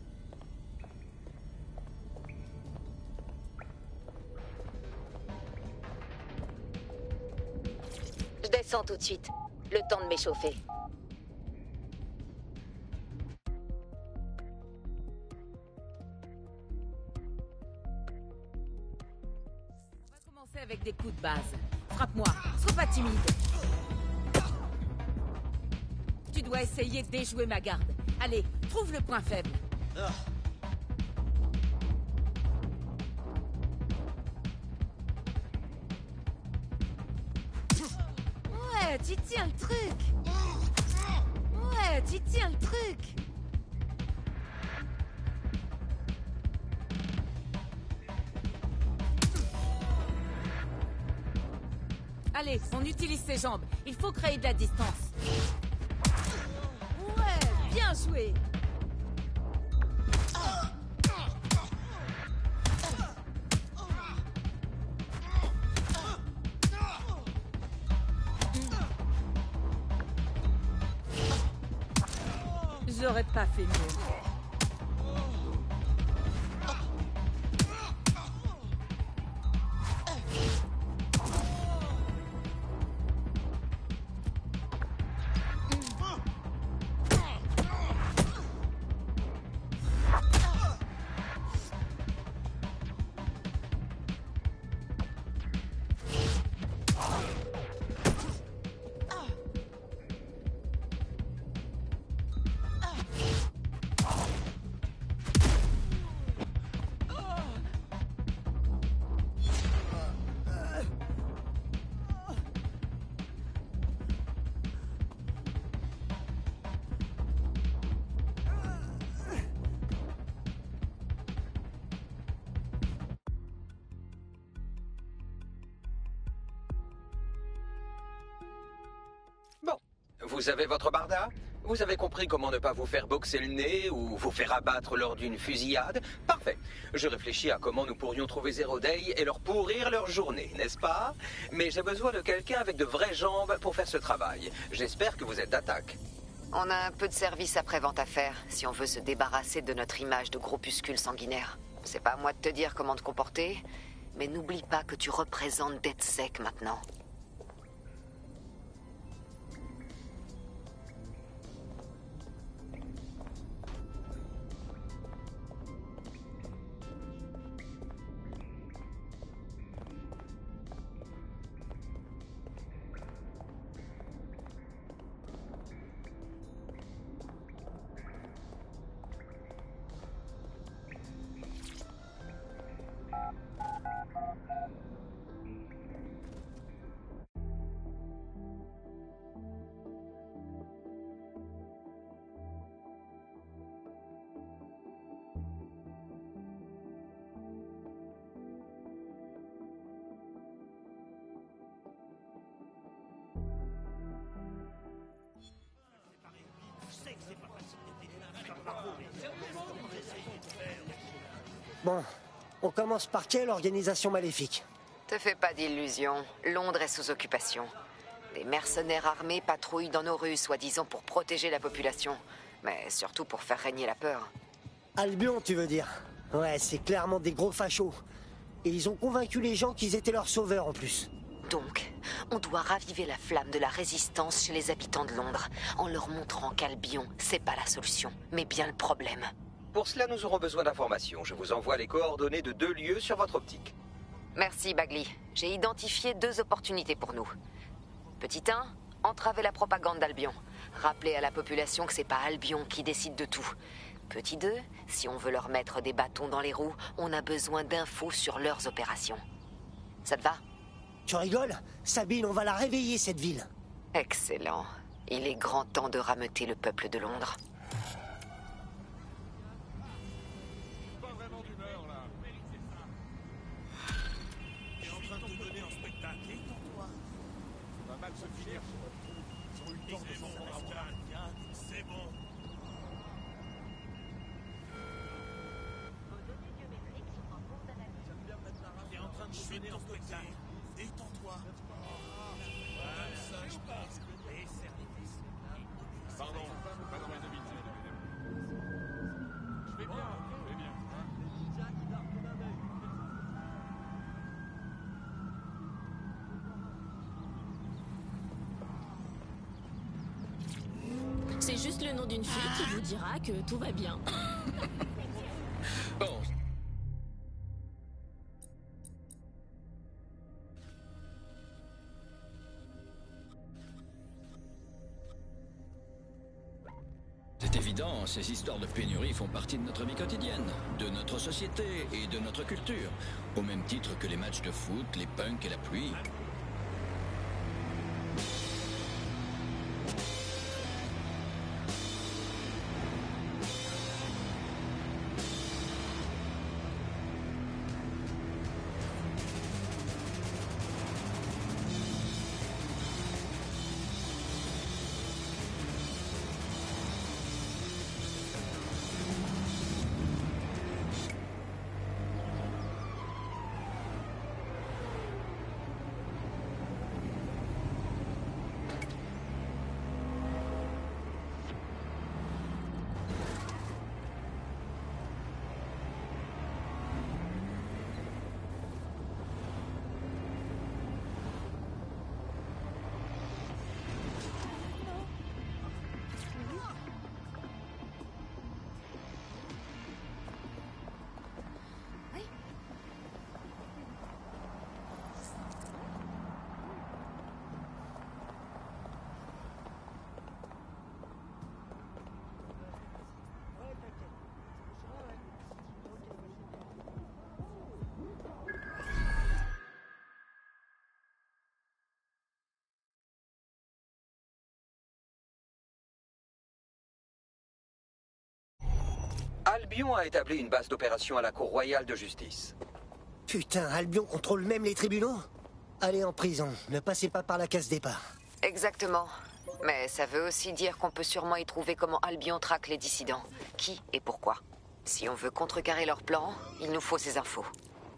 Je descends tout de suite. Le temps de m'échauffer. On va commencer avec des coups de base. Frappe-moi, sois pas timide. Tu dois essayer de déjouer ma garde. Allez, trouve le point faible. Ah. Ouais, tu tiens le truc. Ouais, tu tiens le truc. Allez, on utilise ses jambes. Il faut créer de la distance. Ouais, bien joué. J'aurais pas fait mieux. Vous avez votre barda? Vous avez compris comment ne pas vous faire boxer le nez ou vous faire abattre lors d'une fusillade? Parfait. Je réfléchis à comment nous pourrions trouver Zero Day et leur pourrir leur journée, n'est-ce pas? Mais j'ai besoin de quelqu'un avec de vraies jambes pour faire ce travail. J'espère que vous êtes d'attaque. On a un peu de service après-vente à faire si on veut se débarrasser de notre image de groupuscule sanguinaire. C'est pas à moi de te dire comment te comporter, mais n'oublie pas que tu représentes DedSec maintenant. Bon, on commence par quelle organisation maléfique? Te fais pas d'illusions, Londres est sous occupation. Des mercenaires armés patrouillent dans nos rues, soi-disant pour protéger la population, mais surtout pour faire régner la peur. Albion, tu veux dire? Ouais, c'est clairement des gros fachos. Et ils ont convaincu les gens qu'ils étaient leurs sauveurs en plus. Donc, on doit raviver la flamme de la résistance chez les habitants de Londres, en leur montrant qu'Albion, c'est pas la solution, mais bien le problème. Pour cela, nous aurons besoin d'informations. Je vous envoie les coordonnées de deux lieux sur votre optique. Merci, Bagley. J'ai identifié deux opportunités pour nous. Petit un, entraver la propagande d'Albion. Rappeler à la population que c'est pas Albion qui décide de tout. Petit deux, si on veut leur mettre des bâtons dans les roues, on a besoin d'infos sur leurs opérations. Ça te va? Tu rigoles? Sabine, on va la réveiller, cette ville. Excellent. Il est grand temps de rameuter le peuple de Londres. C'est juste le nom d'une fille qui vous dira que tout va bien. Bon. C'est évident, ces histoires de pénurie font partie de notre vie quotidienne, de notre société et de notre culture, au même titre que les matchs de foot, les punks et la pluie. Albion a établi une base d'opération à la Cour royale de justice. Putain, Albion contrôle même les tribunaux? Allez en prison, ne passez pas par la case départ. Exactement. Mais ça veut aussi dire qu'on peut sûrement y trouver comment Albion traque les dissidents. Qui et pourquoi. Si on veut contrecarrer leur plan, il nous faut ces infos.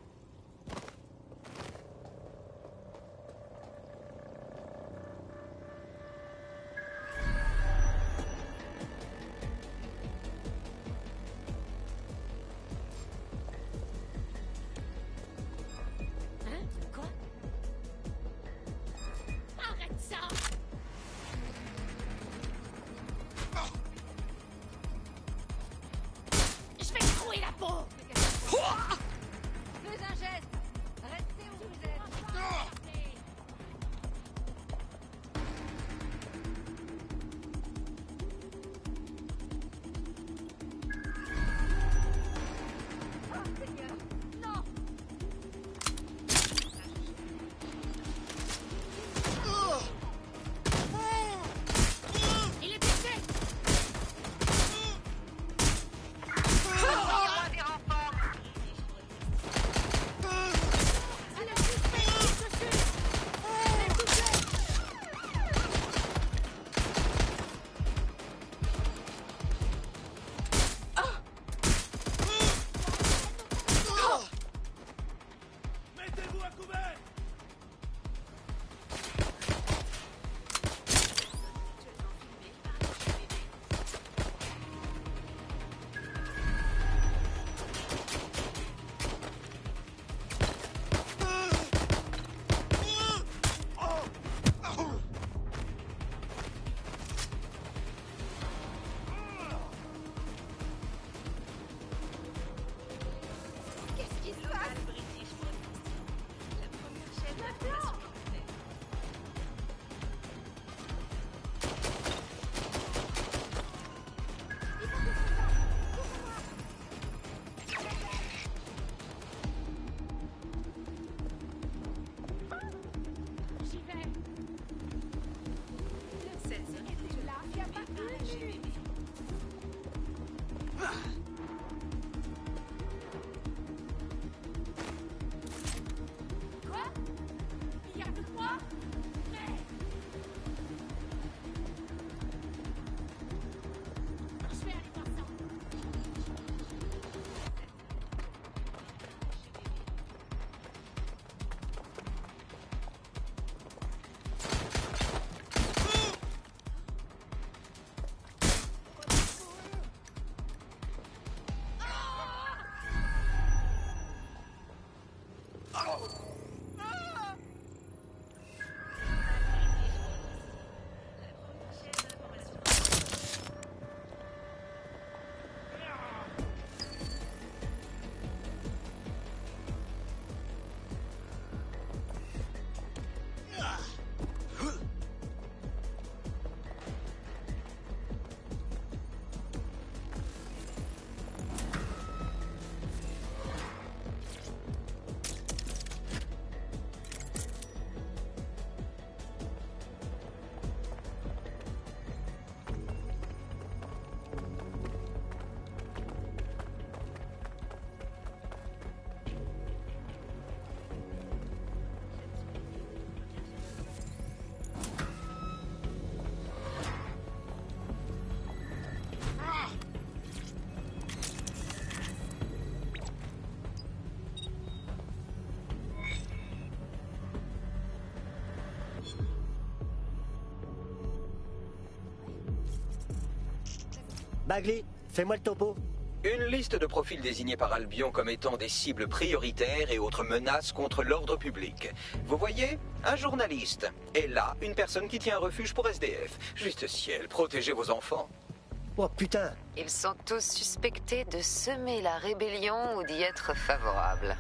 Bagley, fais-moi le topo. Une liste de profils désignés par Albion comme étant des cibles prioritaires et autres menaces contre l'ordre public. Vous voyez, un journaliste. Et là, une personne qui tient un refuge pour S D F. Juste ciel, protégez vos enfants. Oh putain! Ils sont tous suspectés de semer la rébellion ou d'y être favorables.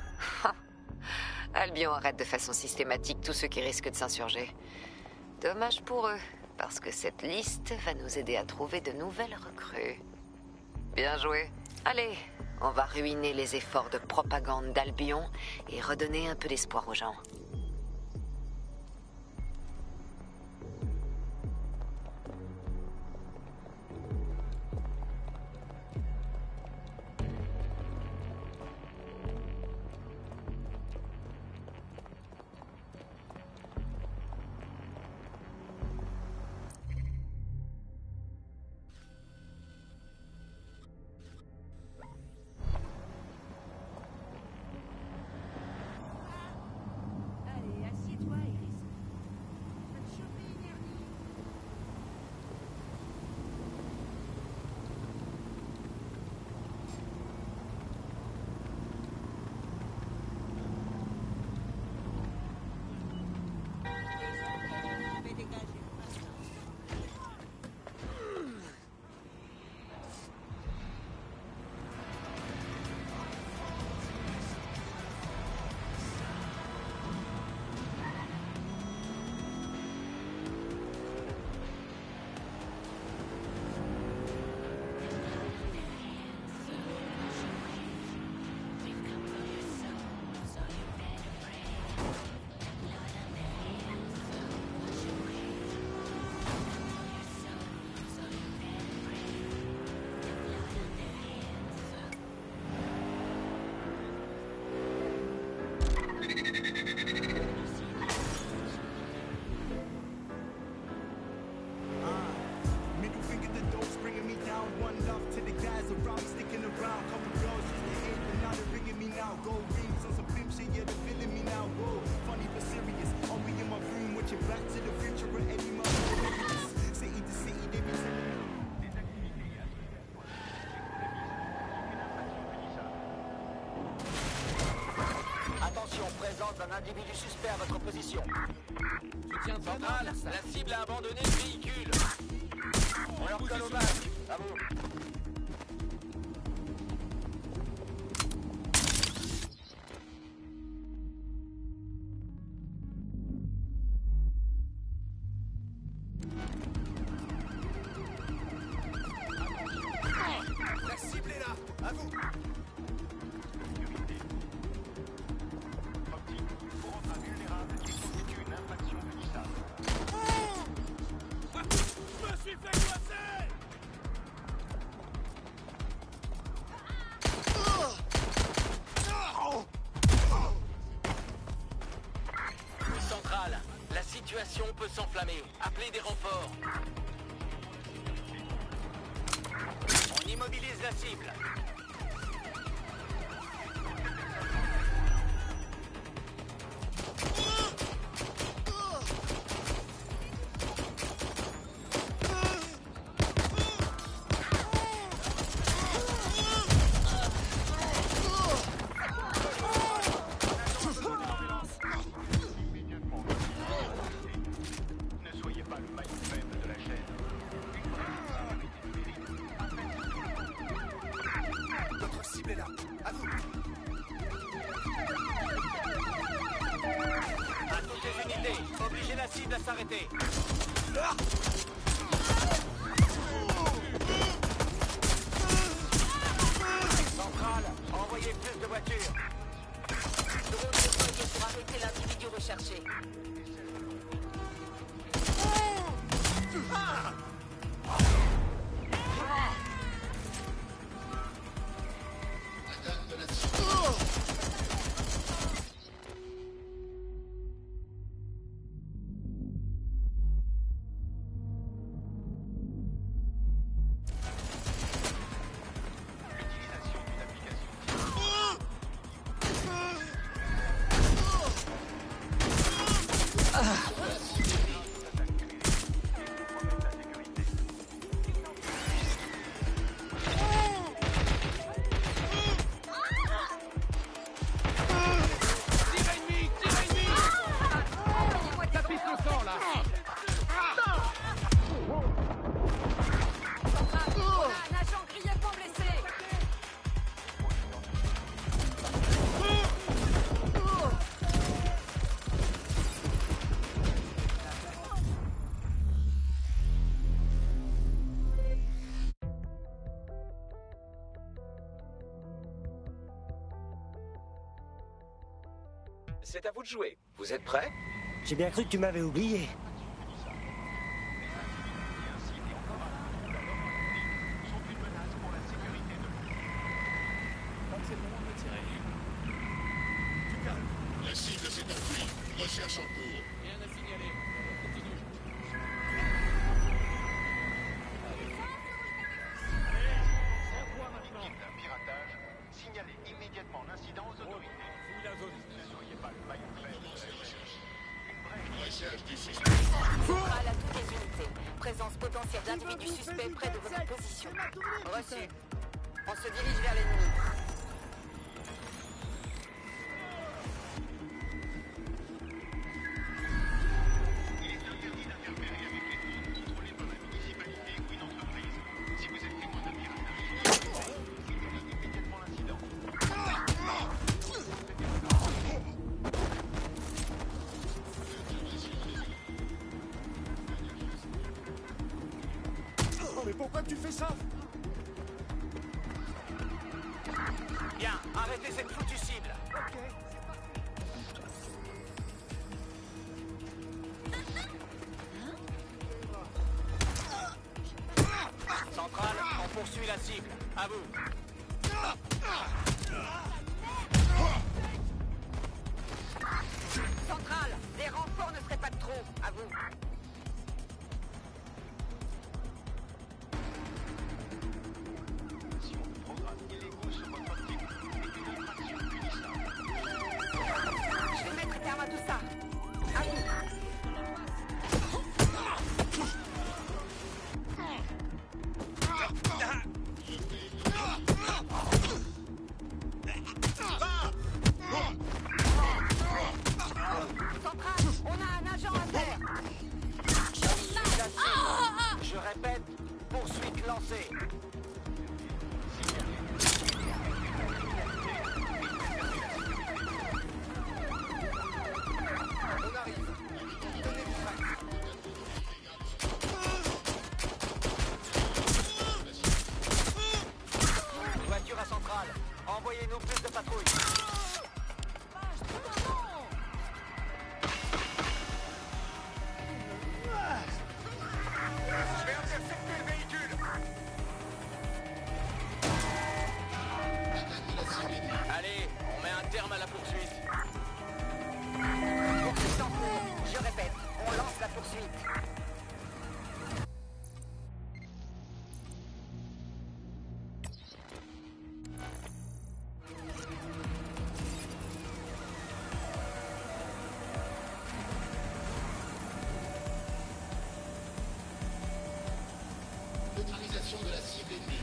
Albion arrête de façon systématique tous ceux qui risquent de s'insurger. Dommage pour eux, parce que cette liste va nous aider à trouver de nouvelles recrues. Bien joué. Allez, on va ruiner les efforts de propagande d'Albion et redonner un peu d'espoir aux gens. d'un individu suspect à votre position. Soutien central, la cible a abandonné le véhicule. On leur colle au masque. À vous. La cible est là. À vous. Je me suis fait coincer. Centrale, la situation peut s'enflammer. Appelez des renforts. On immobilise la cible. Ne soyez pas le maillon faible de la chaîne. Notre cible est là. À vous. À toutes les unités, obligez la cible à s'arrêter. Centrale, envoyez plus de voitures. Drone déployé pour arrêter l'individu recherché. C'est à vous de jouer. Vous êtes prêts? J'ai bien cru que tu m'avais oublié. La cible s'est enfuie. Recherche en cours. Rien à signaler. Continue. Équipe d'un piratage, signalez immédiatement l'incident aux autorités. Fouille la zone. Ne soyez pas le maillon faible de la recherche. Une brèche. Recherche du suspect. Centrale à toutes les unités. Présence potentielle d'individus suspects près de votre position. Reçu. On se dirige vers l'ennemi. Il est interdit d'interférer avec les zones contrôlées par la municipalité ou une entreprise. Si vous êtes témoin d'un piratage, signalez immédiatement l'incident. Oh, mais pourquoi tu fais ça? Bien, arrêtez cette foutue cible. Centrale, on poursuit la cible. À vous. Centrale, des renforts ne seraient pas de trop. À vous. Je vais mettre terme à tout ça. À vous. avancée. On arrive. Tenez-vous prêts. Voiture à centrale. Envoyez-nous plus de patrouilles. Je vais intercepter le véhicule. Allez, on met un terme à la poursuite. Poursuite en cours. Je répète, on lance la poursuite. Neutralisation de la cible ennemie.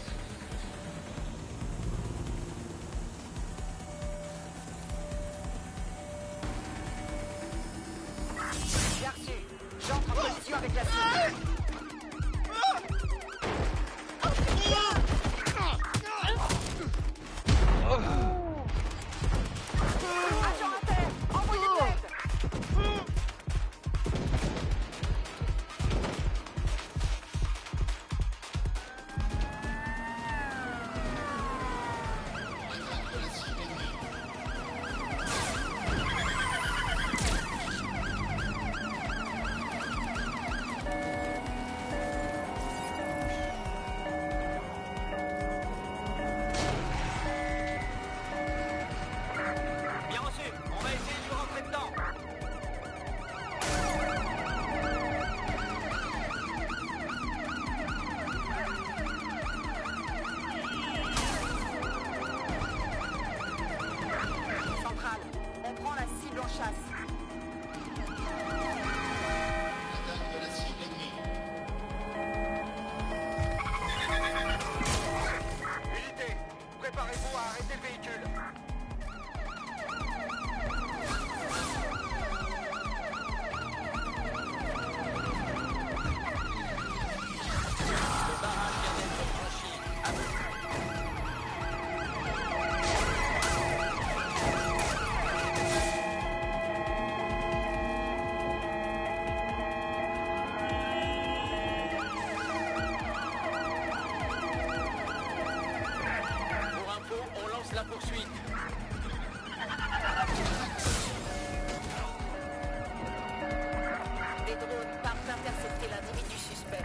Bien reçu. J'entre en collision avec la cible. Agent à terre, envoyez de l'aide. Bien reçu. On va essayer de lui rentrer dedans. Centrale, on prend la cible en chasse. Attaque de la cible ennemie. Unité, préparez-vous à arrêter le véhicule. Le barrage vient d'être franchi. À vous. Pour info, on lance la poursuite. Des drones partent intercepter l'individu suspect.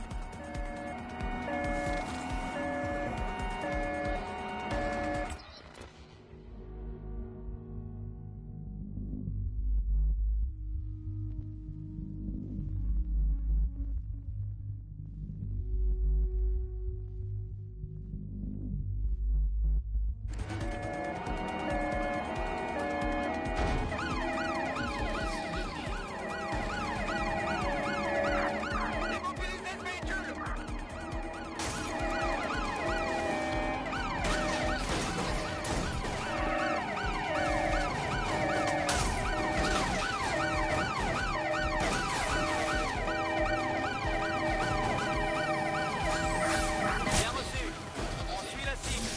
Immobilisez le véhicule. Bien reçu. On suit la cible.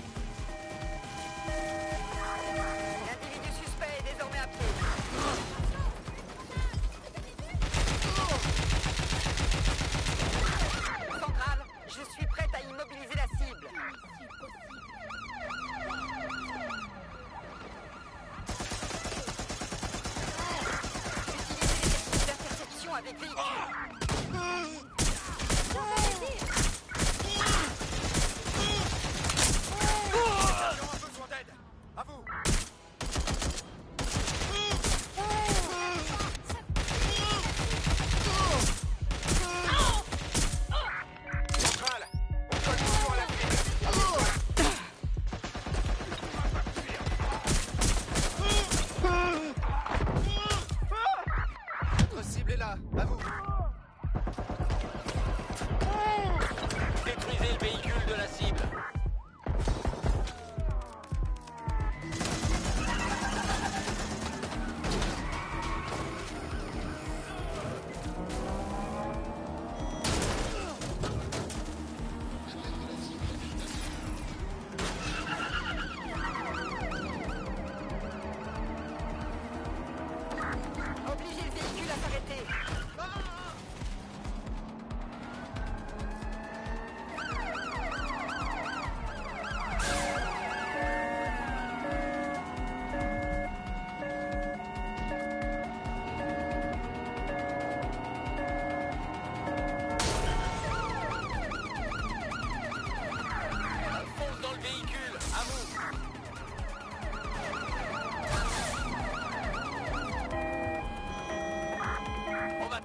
L'individu suspect est désormais à pied. Centrale, je suis prête à immobiliser la cible. Utilisez les techniques d'interception avec véhicule. Attention, un besoin d'aide. À vous. Centrale, on colle toujours à la cible. Notre cible est là. À vous. Détruisez le véhicule de la cible.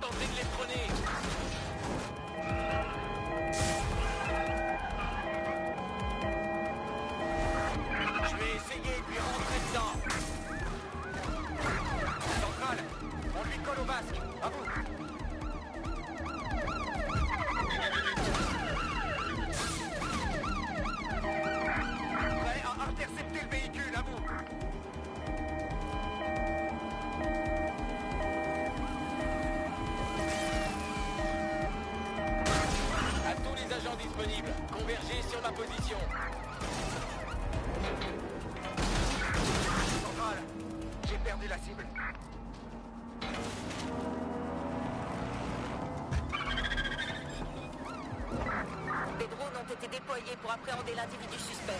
tenter de les prôner. Je vais essayer de lui rentrer dedans. Central, on lui colle au basque. À vous. Prêt à intercepter le véhicule, à vous. À tous les agents disponibles, convergez sur ma position. Central, j'ai perdu la cible. Des drones ont été déployés pour appréhender l'individu suspect.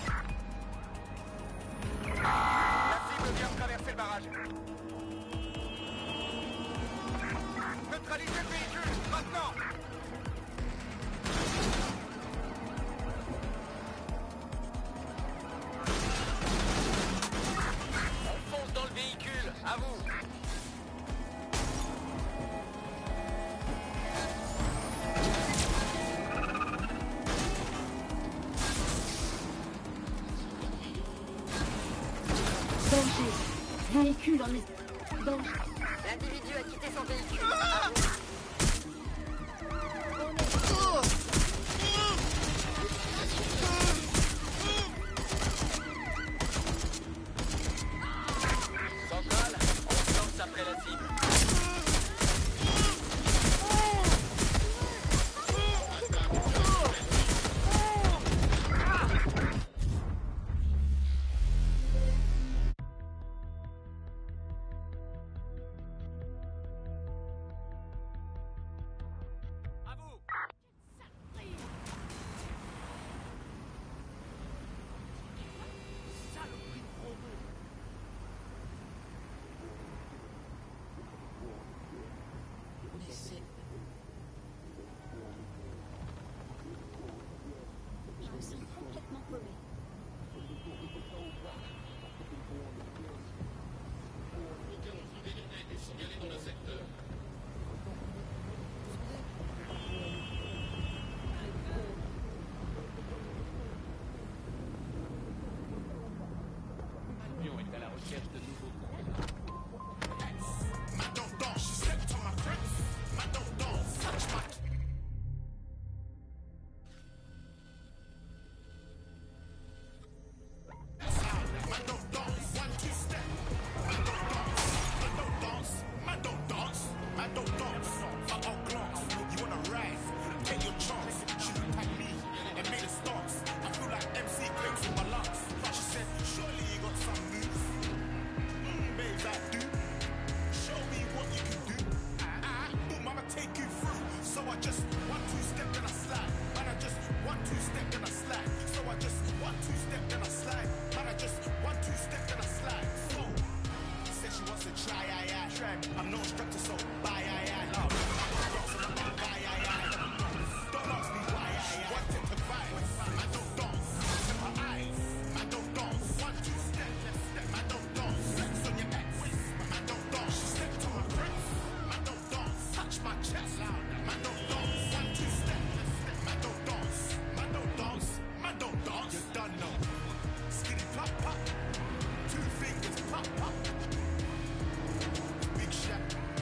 La cible vient de traverser le barrage. Neutralisez le véhicule, maintenant! On fonce dans le véhicule, à vous! Danger. Véhicule en est... Danger. L'individu a quitté son véhicule. Ah! Central, on se lance après la cible. Je me sens complètement paumé. Albion est à la recherche de nouveaux comptes. I'm no instructor, so bye, I, I, love. Bye, I, I. Don't ask me why, I, I. Want it to buy. I don't dance. My eyes. I don't dance. One, two, step, left step. I don't dance. Flex on your ex. I don't dance. Step to my wrist. I don't dance. Touch my chest loud. I don't dance. One, two, step, left step. I don't dance. I don't dance. I don't dance. You done know. Skinny pop, pop. Two fingers, pop, pop. Big shot.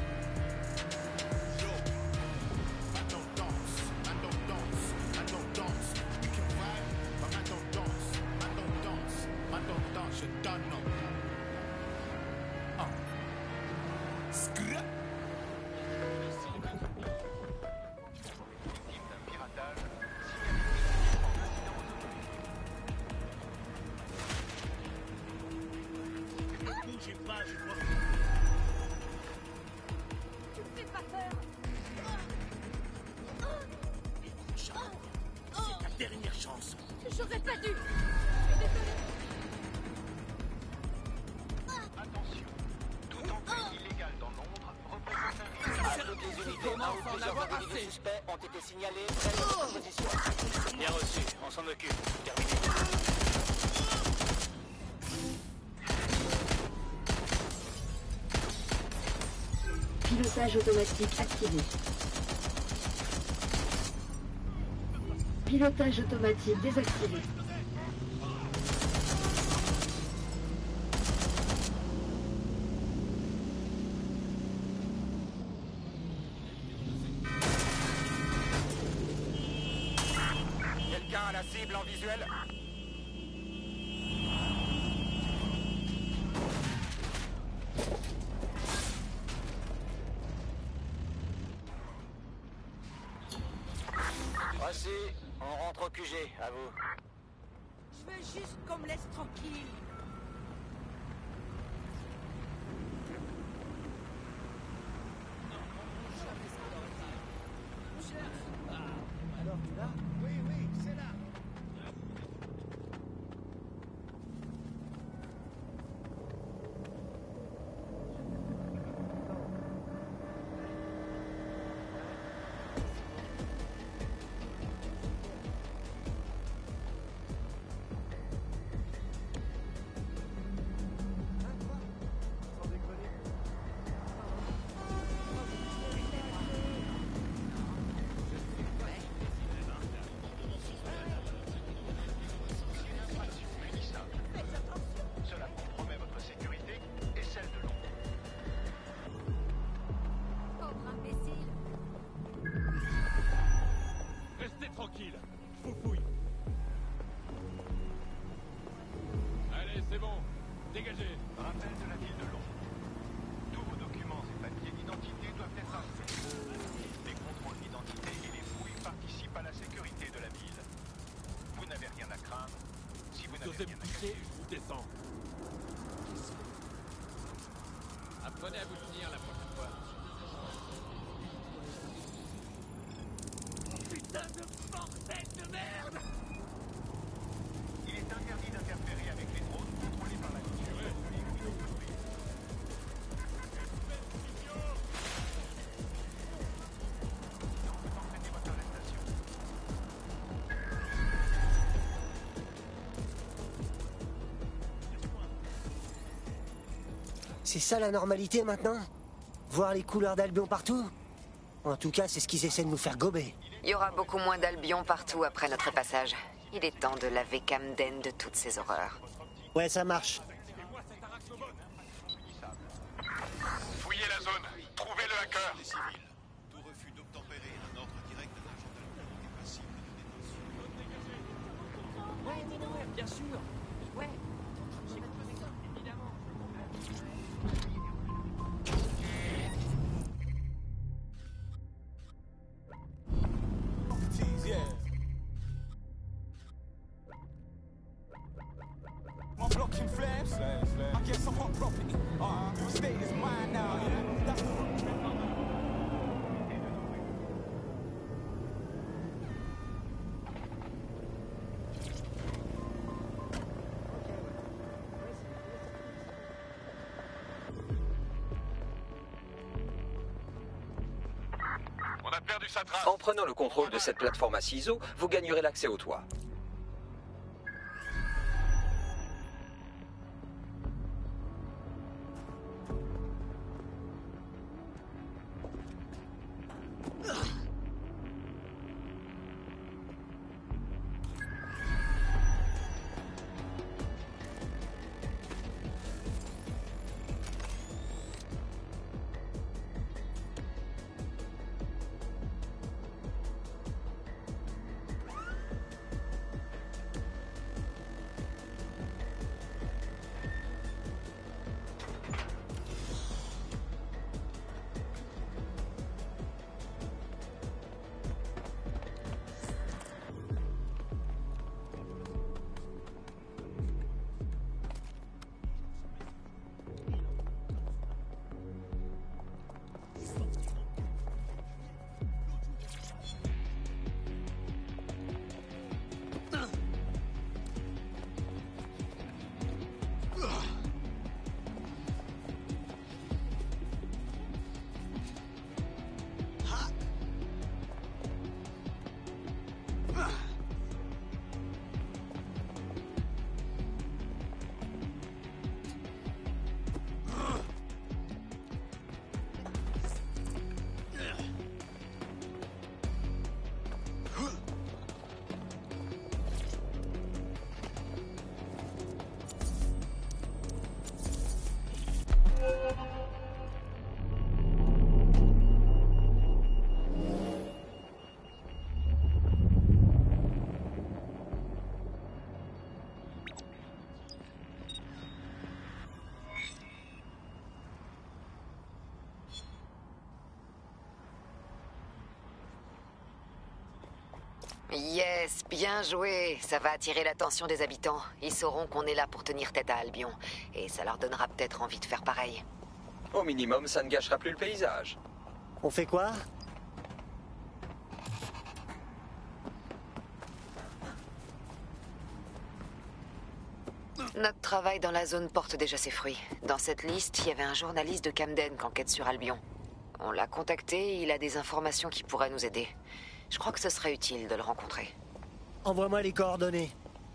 Yo, I don't dance, I don't dance, I don't dance. We can vibe, but I don't dance, I don't dance, I don't dance. You done know. Uh. Scrap. Bougez pas, je crois. Tu me fais pas peur. C'est ta dernière chance. J'aurais pas dû. Attention, tout entrée illégale dans l'ombre représente un risque. À toutes les unités, un ou plusieurs individus suspects ont été signalés près de votre position. Bien reçu, on s'en occupe. Terminé. Pilote. Pilotage automatique activé. Pilotage automatique désactivé. Quelqu'un a la cible en visuel? Voici, on rentre au Q G, à vous. Je veux juste qu'on me laisse tranquille. Alors tu l'as? Oui, oui, c'est là. Tranquille, foufouille. Allez, c'est bon, dégagez. Rappel de la ville de Londres. Tous vos documents et papiers d'identité doivent être arrêtés. Les contrôles d'identité et les fouilles participent à la sécurité de la ville. Vous n'avez rien à craindre. Si vous n'avez rien à toucher, je vous descends. Apprenez à vous tenir la prochaine fois. Putain de bordel de merde! Il est interdit d'interférer avec les drones contrôlés par la culture. C'est ça la normalité maintenant? Voir les couleurs d'Albion partout? En tout cas, c'est ce qu'ils essaient de nous faire gober. Il y aura beaucoup moins d'Albion partout après notre passage. Il est temps de laver Camden de toutes ces horreurs. Ouais, ça marche. Fouillez la zone. Trouvez le hacker. Tout refus d'obtempérer un ordre direct d'un agent d'Albion est passible de détention. Ouais, dis donc, bien sûr. Ouais. Évidemment. Yeah. My blocking flames. I guess I'm hot property. Uh, the state is mine now. Yeah. That's On a perdu sa trace. En prenant le contrôle de cette plateforme à ciseaux, vous gagnerez l'accès au toit. Yes, bien joué. Ça va attirer l'attention des habitants. Ils sauront qu'on est là pour tenir tête à Albion. Et ça leur donnera peut-être envie de faire pareil. Au minimum, ça ne gâchera plus le paysage. On fait quoi? Notre travail dans la zone porte déjà ses fruits. Dans cette liste, il y avait un journaliste de Camden qui enquête sur Albion. On l'a contacté et il a des informations qui pourraient nous aider. Je crois que ce serait utile de le rencontrer. Envoie-moi les coordonnées.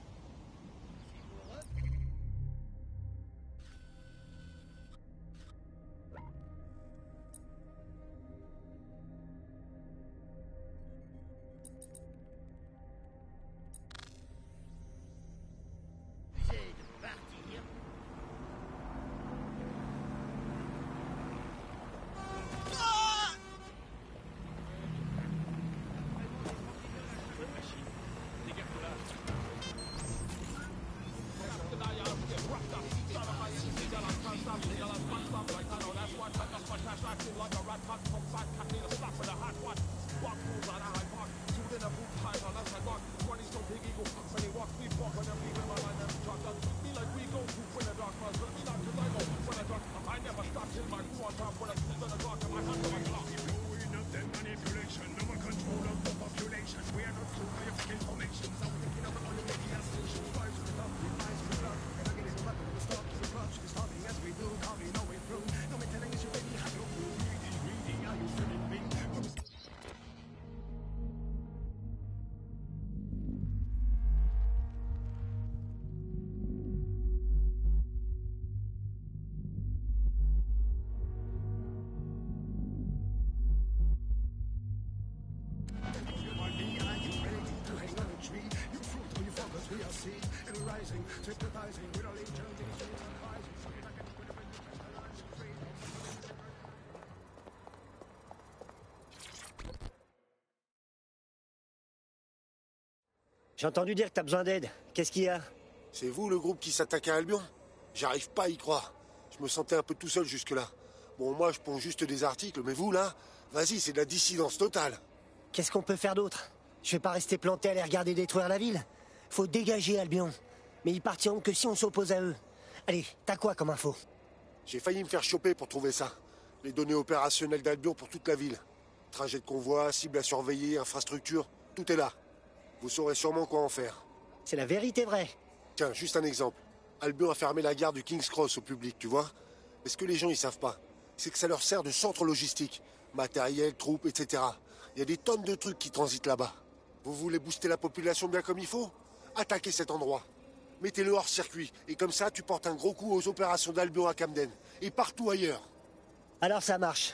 J'ai entendu dire que t'as besoin d'aide. Qu'est-ce qu'il y a? C'est vous le groupe qui s'attaque à Albion? J'arrive pas à y croire. Je me sentais un peu tout seul jusque-là. Bon, moi, je ponds juste des articles, mais vous, là, vas-y, c'est de la dissidence totale. Qu'est-ce qu'on peut faire d'autre? Je vais pas rester planté à les regarder détruire la ville. Faut dégager Albion. Mais ils partiront que si on s'oppose à eux. Allez, t'as quoi comme info? J'ai failli me faire choper pour trouver ça. Les données opérationnelles d'Albion pour toute la ville. Trajet de convoi, cible à surveiller, infrastructure, tout est là. Vous saurez sûrement quoi en faire. C'est la vérité vraie. Tiens, juste un exemple. Albion a fermé la gare du King's Cross au public, tu vois. Mais ce que les gens ils savent pas, c'est que ça leur sert de centre logistique. Matériel, troupes, et cetera. Il y a des tonnes de trucs qui transitent là-bas. Vous voulez booster la population bien comme il faut? Attaquez cet endroit. Mettez-le hors circuit. Et comme ça, tu portes un gros coup aux opérations d'Albion à Camden. Et partout ailleurs. Alors ça marche.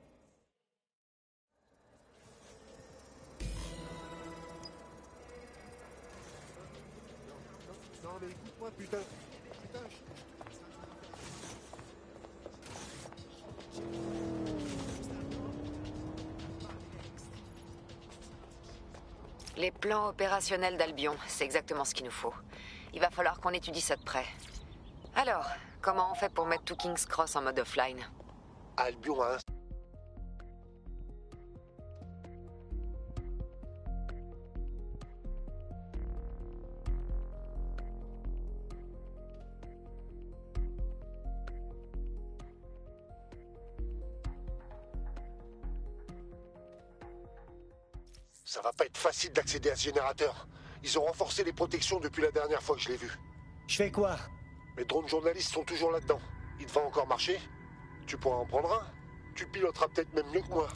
Non mais écoute-moi, putain. Putain, je... Les plans opérationnels d'Albion, c'est exactement ce qu'il nous faut. Il va falloir qu'on étudie ça de près. Alors, comment on fait pour mettre tout King's Cross en mode offline? Albion a un... Ça va pas être facile d'accéder à ce générateur. Ils ont renforcé les protections depuis la dernière fois que je l'ai vu. Je fais quoi? Mes drones journalistes sont toujours là-dedans. Il va encore marcher? Tu pourras en prendre un? Tu piloteras peut-être même mieux que moi.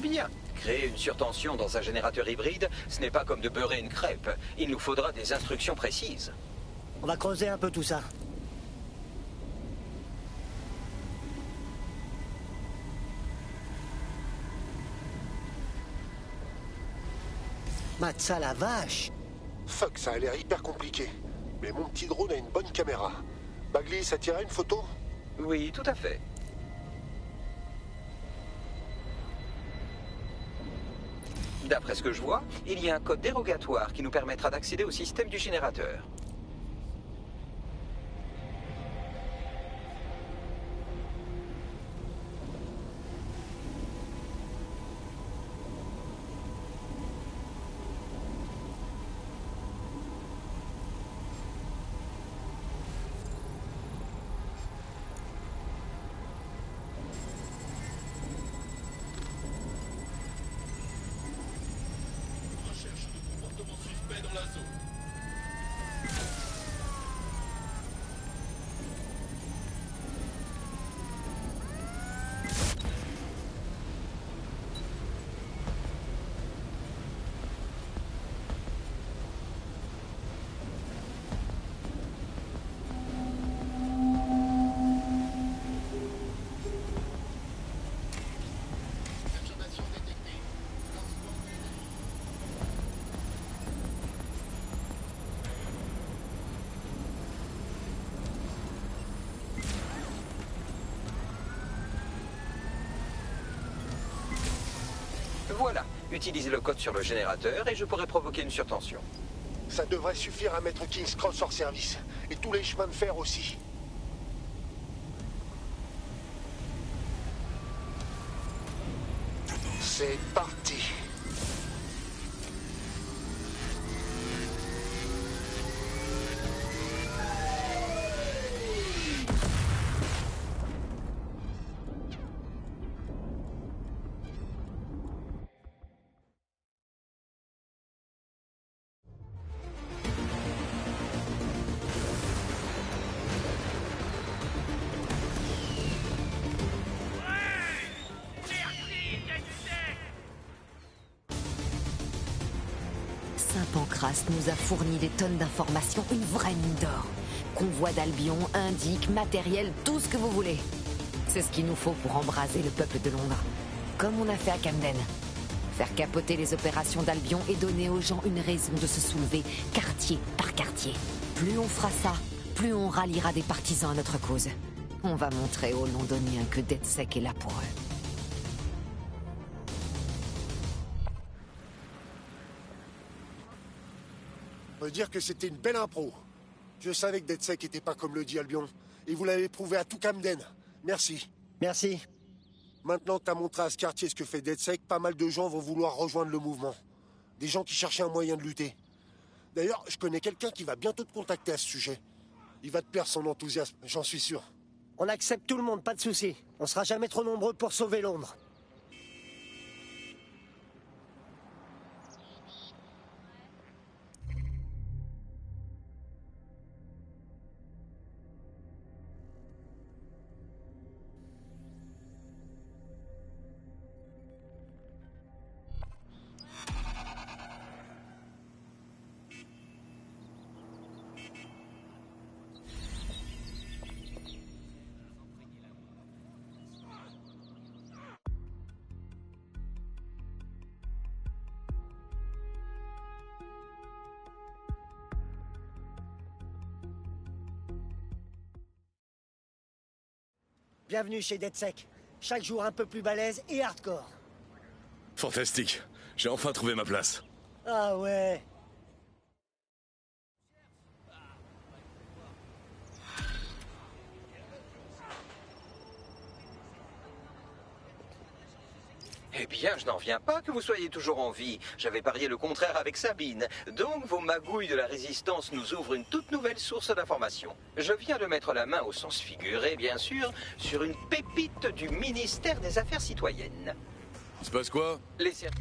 Bien. Créer une surtension dans un générateur hybride, ce n'est pas comme de beurrer une crêpe. Il nous faudra des instructions précises. On va creuser un peu tout ça. Matza la vache! Fuck, ça a l'air hyper compliqué. Mais mon petit drone a une bonne caméra. Bagley, ça tira une photo? Oui, tout à fait. D'après ce que je vois, il y a un code dérogatoire qui nous permettra d'accéder au système du générateur. Voilà, utilisez le code sur le générateur et je pourrai provoquer une surtension. Ça devrait suffire à mettre King's Cross hors service. Et tous les chemins de fer aussi. C'est parti. Saint-Pancras nous a fourni des tonnes d'informations, une vraie mine d'or. Convoi d'Albion, indique, matériel, tout ce que vous voulez. C'est ce qu'il nous faut pour embraser le peuple de Londres. Comme on a fait à Camden. Faire capoter les opérations d'Albion et donner aux gens une raison de se soulever, quartier par quartier. Plus on fera ça, plus on ralliera des partisans à notre cause. On va montrer aux Londoniens que DedSec est là pour eux. On peut dire que c'était une belle impro. Je savais que DedSec était pas comme le dit Albion. Et vous l'avez prouvé à tout Camden. Merci. Merci. Maintenant que t'as montré à ce quartier ce que fait DedSec, pas mal de gens vont vouloir rejoindre le mouvement. Des gens qui cherchaient un moyen de lutter. D'ailleurs, je connais quelqu'un qui va bientôt te contacter à ce sujet. Il va te plaire son enthousiasme, j'en suis sûr. On accepte tout le monde, pas de souci. On sera jamais trop nombreux pour sauver Londres. Bienvenue chez DedSec. Chaque jour un peu plus balèze et hardcore. Fantastique. J'ai enfin trouvé ma place. Ah ouais. Eh bien, je n'en reviens pas que vous soyez toujours en vie. J'avais parié le contraire avec Sabine. Donc, vos magouilles de la résistance nous ouvrent une toute nouvelle source d'information. Je viens de mettre la main, au sens figuré, bien sûr, sur une pépite du ministère des Affaires citoyennes. Il se passe quoi? Les ser-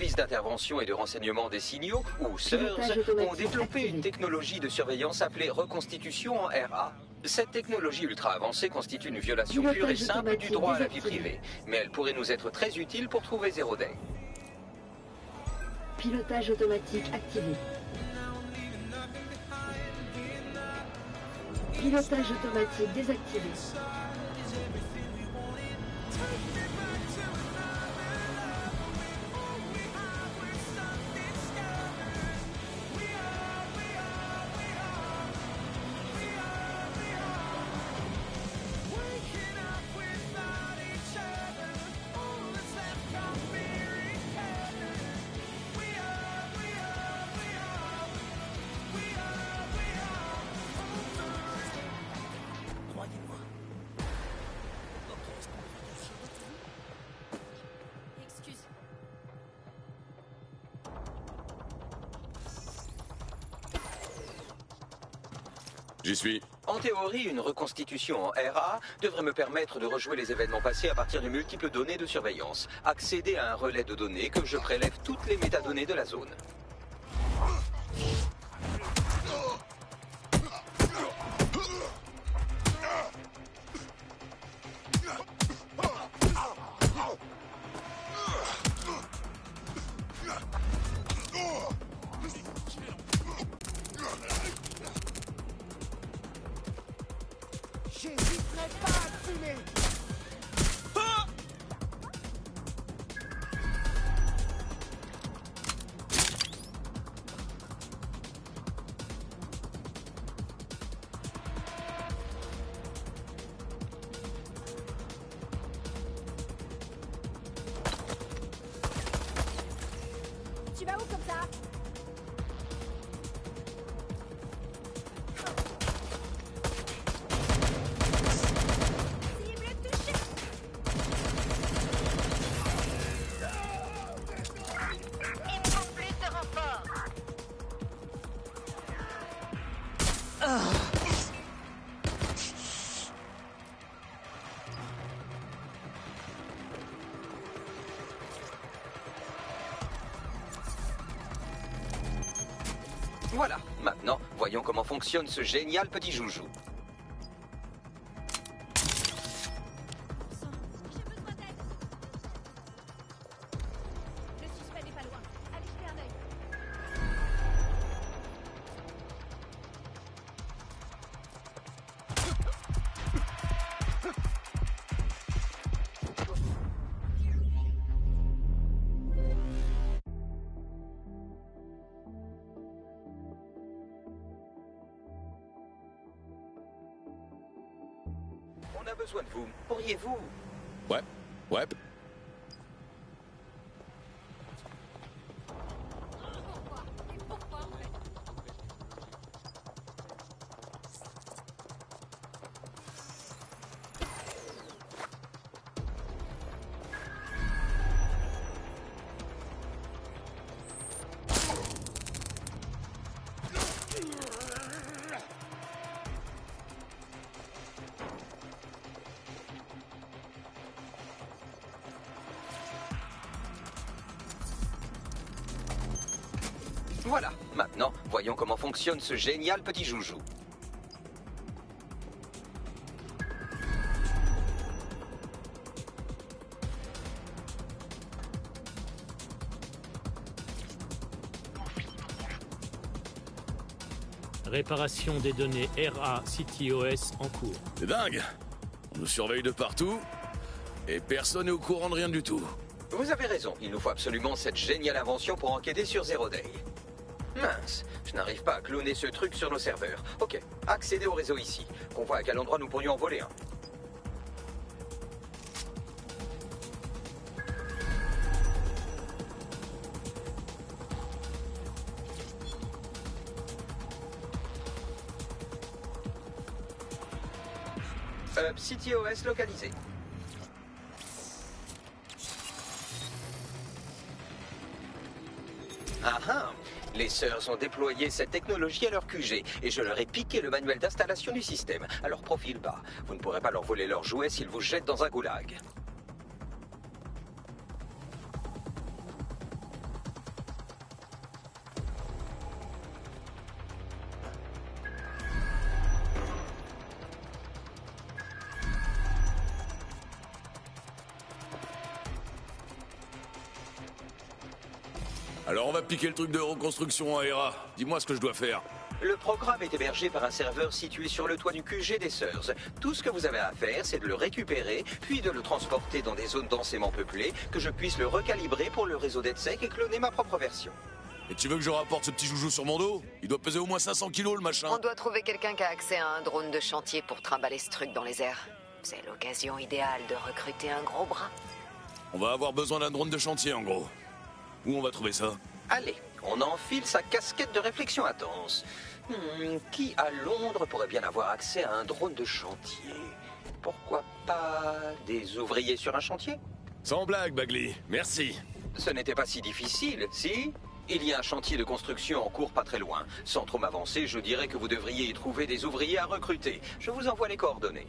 services d'intervention et de renseignement des signaux, ou S E R S, ont développé une technologie de surveillance appelée reconstitution en R A. Cette technologie ultra avancée constitue une violation pure et simple du droit à la vie privée, mais elle pourrait nous être très utile pour trouver Zero Day. Pilotage automatique activé. Pilotage automatique désactivé. J'y suis. En théorie, une reconstitution en R A devrait me permettre de rejouer les événements passés à partir de multiples données de surveillance. Accéder à un relais de données que je prélève toutes les métadonnées de la zone. J'hésiterai pas à fumer. Tu vas où comme ça? Voilà, maintenant, voyons comment fonctionne ce génial petit joujou. Le suspect n'est pas loin. Allez jeter un œil. On a besoin de vous. Pourriez-vous... Ouais, ouais. Voilà, maintenant, voyons comment fonctionne ce génial petit joujou. Réparation des données R A C T O S en cours. C'est dingue. On nous surveille de partout et personne n'est au courant de rien du tout. Vous avez raison, il nous faut absolument cette géniale invention pour enquêter sur Zero Day. Mince, je n'arrive pas à cloner ce truc sur nos serveurs. Ok, accéder au réseau ici. On voit à quel endroit nous pourrions en voler un. Euh, C T O S localisé. Ah ah! Les sœurs ont déployé cette technologie à leur Q G et je leur ai piqué le manuel d'installation du système. Alors profil bas. Vous ne pourrez pas leur voler leurs jouets s'ils vous jettent dans un goulag. Alors on va piquer le truc de reconstruction à Hera. Dis-moi ce que je dois faire. Le programme est hébergé par un serveur situé sur le toit du Q G des Seurs. Tout ce que vous avez à faire, c'est de le récupérer, puis de le transporter dans des zones densément peuplées, que je puisse le recalibrer pour le réseau DedSec et cloner ma propre version. Et tu veux que je rapporte ce petit joujou sur mon dos? Il doit peser au moins cinq cents kilos, le machin. On doit trouver quelqu'un qui a accès à un drone de chantier pour trimballer ce truc dans les airs. C'est l'occasion idéale de recruter un gros bras. On va avoir besoin d'un drone de chantier, en gros. Où on va trouver ça? Allez, on enfile sa casquette de réflexion intense. Hmm, qui à Londres pourrait bien avoir accès à un drone de chantier? Pourquoi pas des ouvriers sur un chantier? Sans blague, Bagley. Merci. Ce n'était pas si difficile, si? Il y a un chantier de construction en cours pas très loin. Sans trop m'avancer, je dirais que vous devriez y trouver des ouvriers à recruter. Je vous envoie les coordonnées.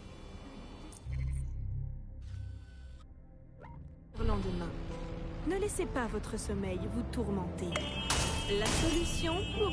Le lendemain. Ne laissez pas votre sommeil vous tourmenter. La solution pour...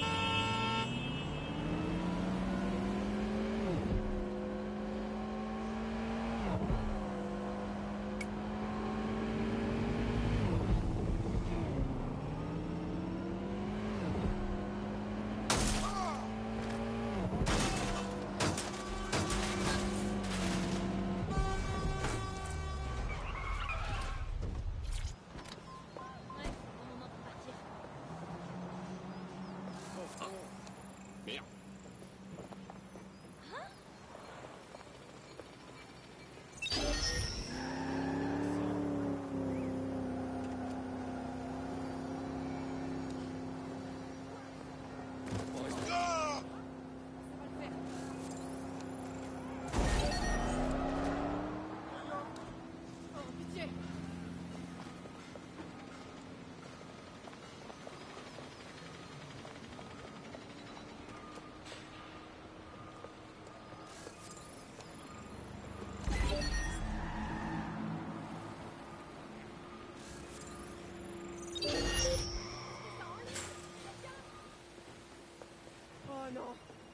Oh non.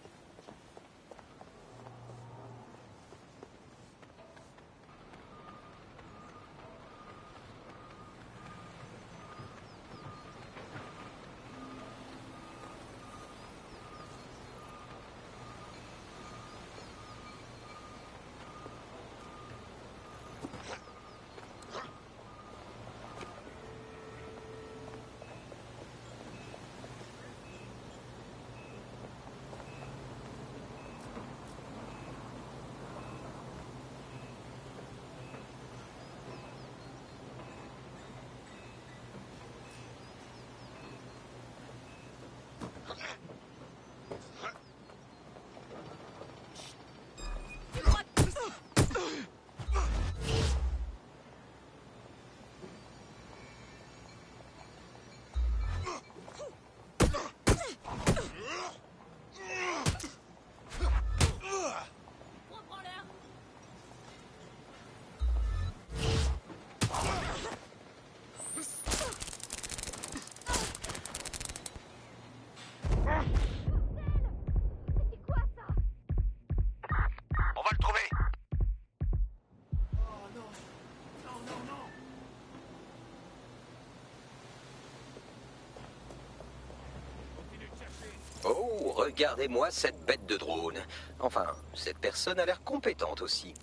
Oh, regardez-moi cette bête de drone. Enfin, cette personne a l'air compétente aussi.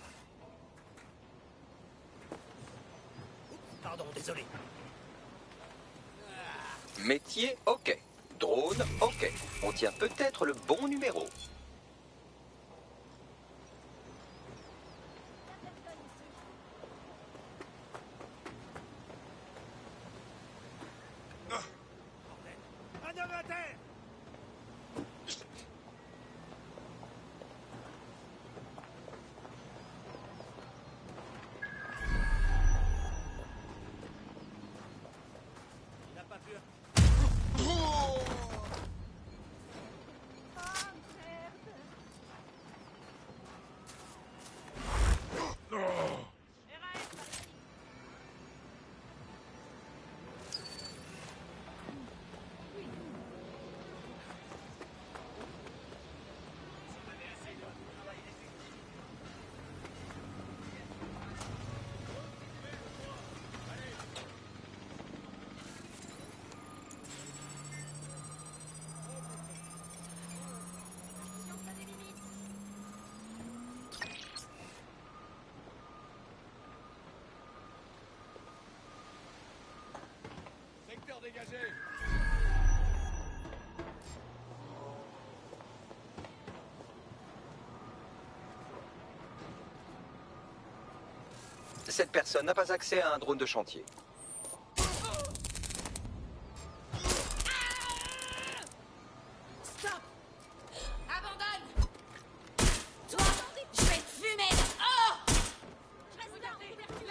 Pardon, désolé. Métier, ok. Drone, ok. On tient peut-être le bon numéro. Secteur dégagé. Cette personne n'a pas accès à un drone de chantier. Stop! Abandonne! Toi, je vais te fumer! Oh! Regardez, là!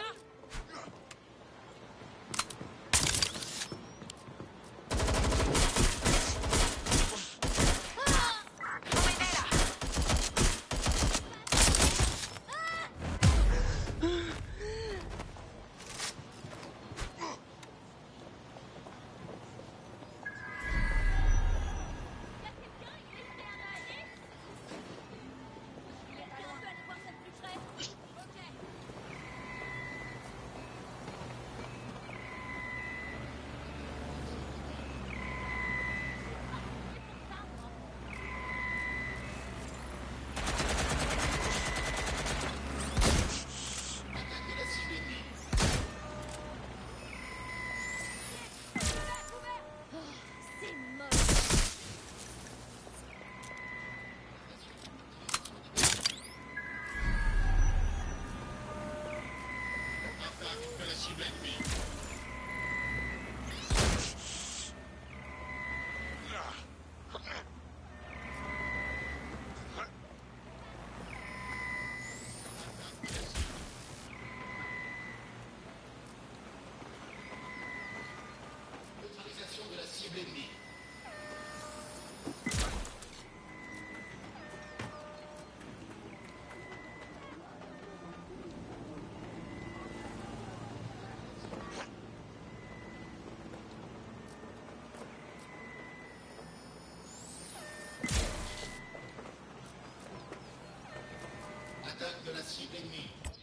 Attaque de la cible ennemie.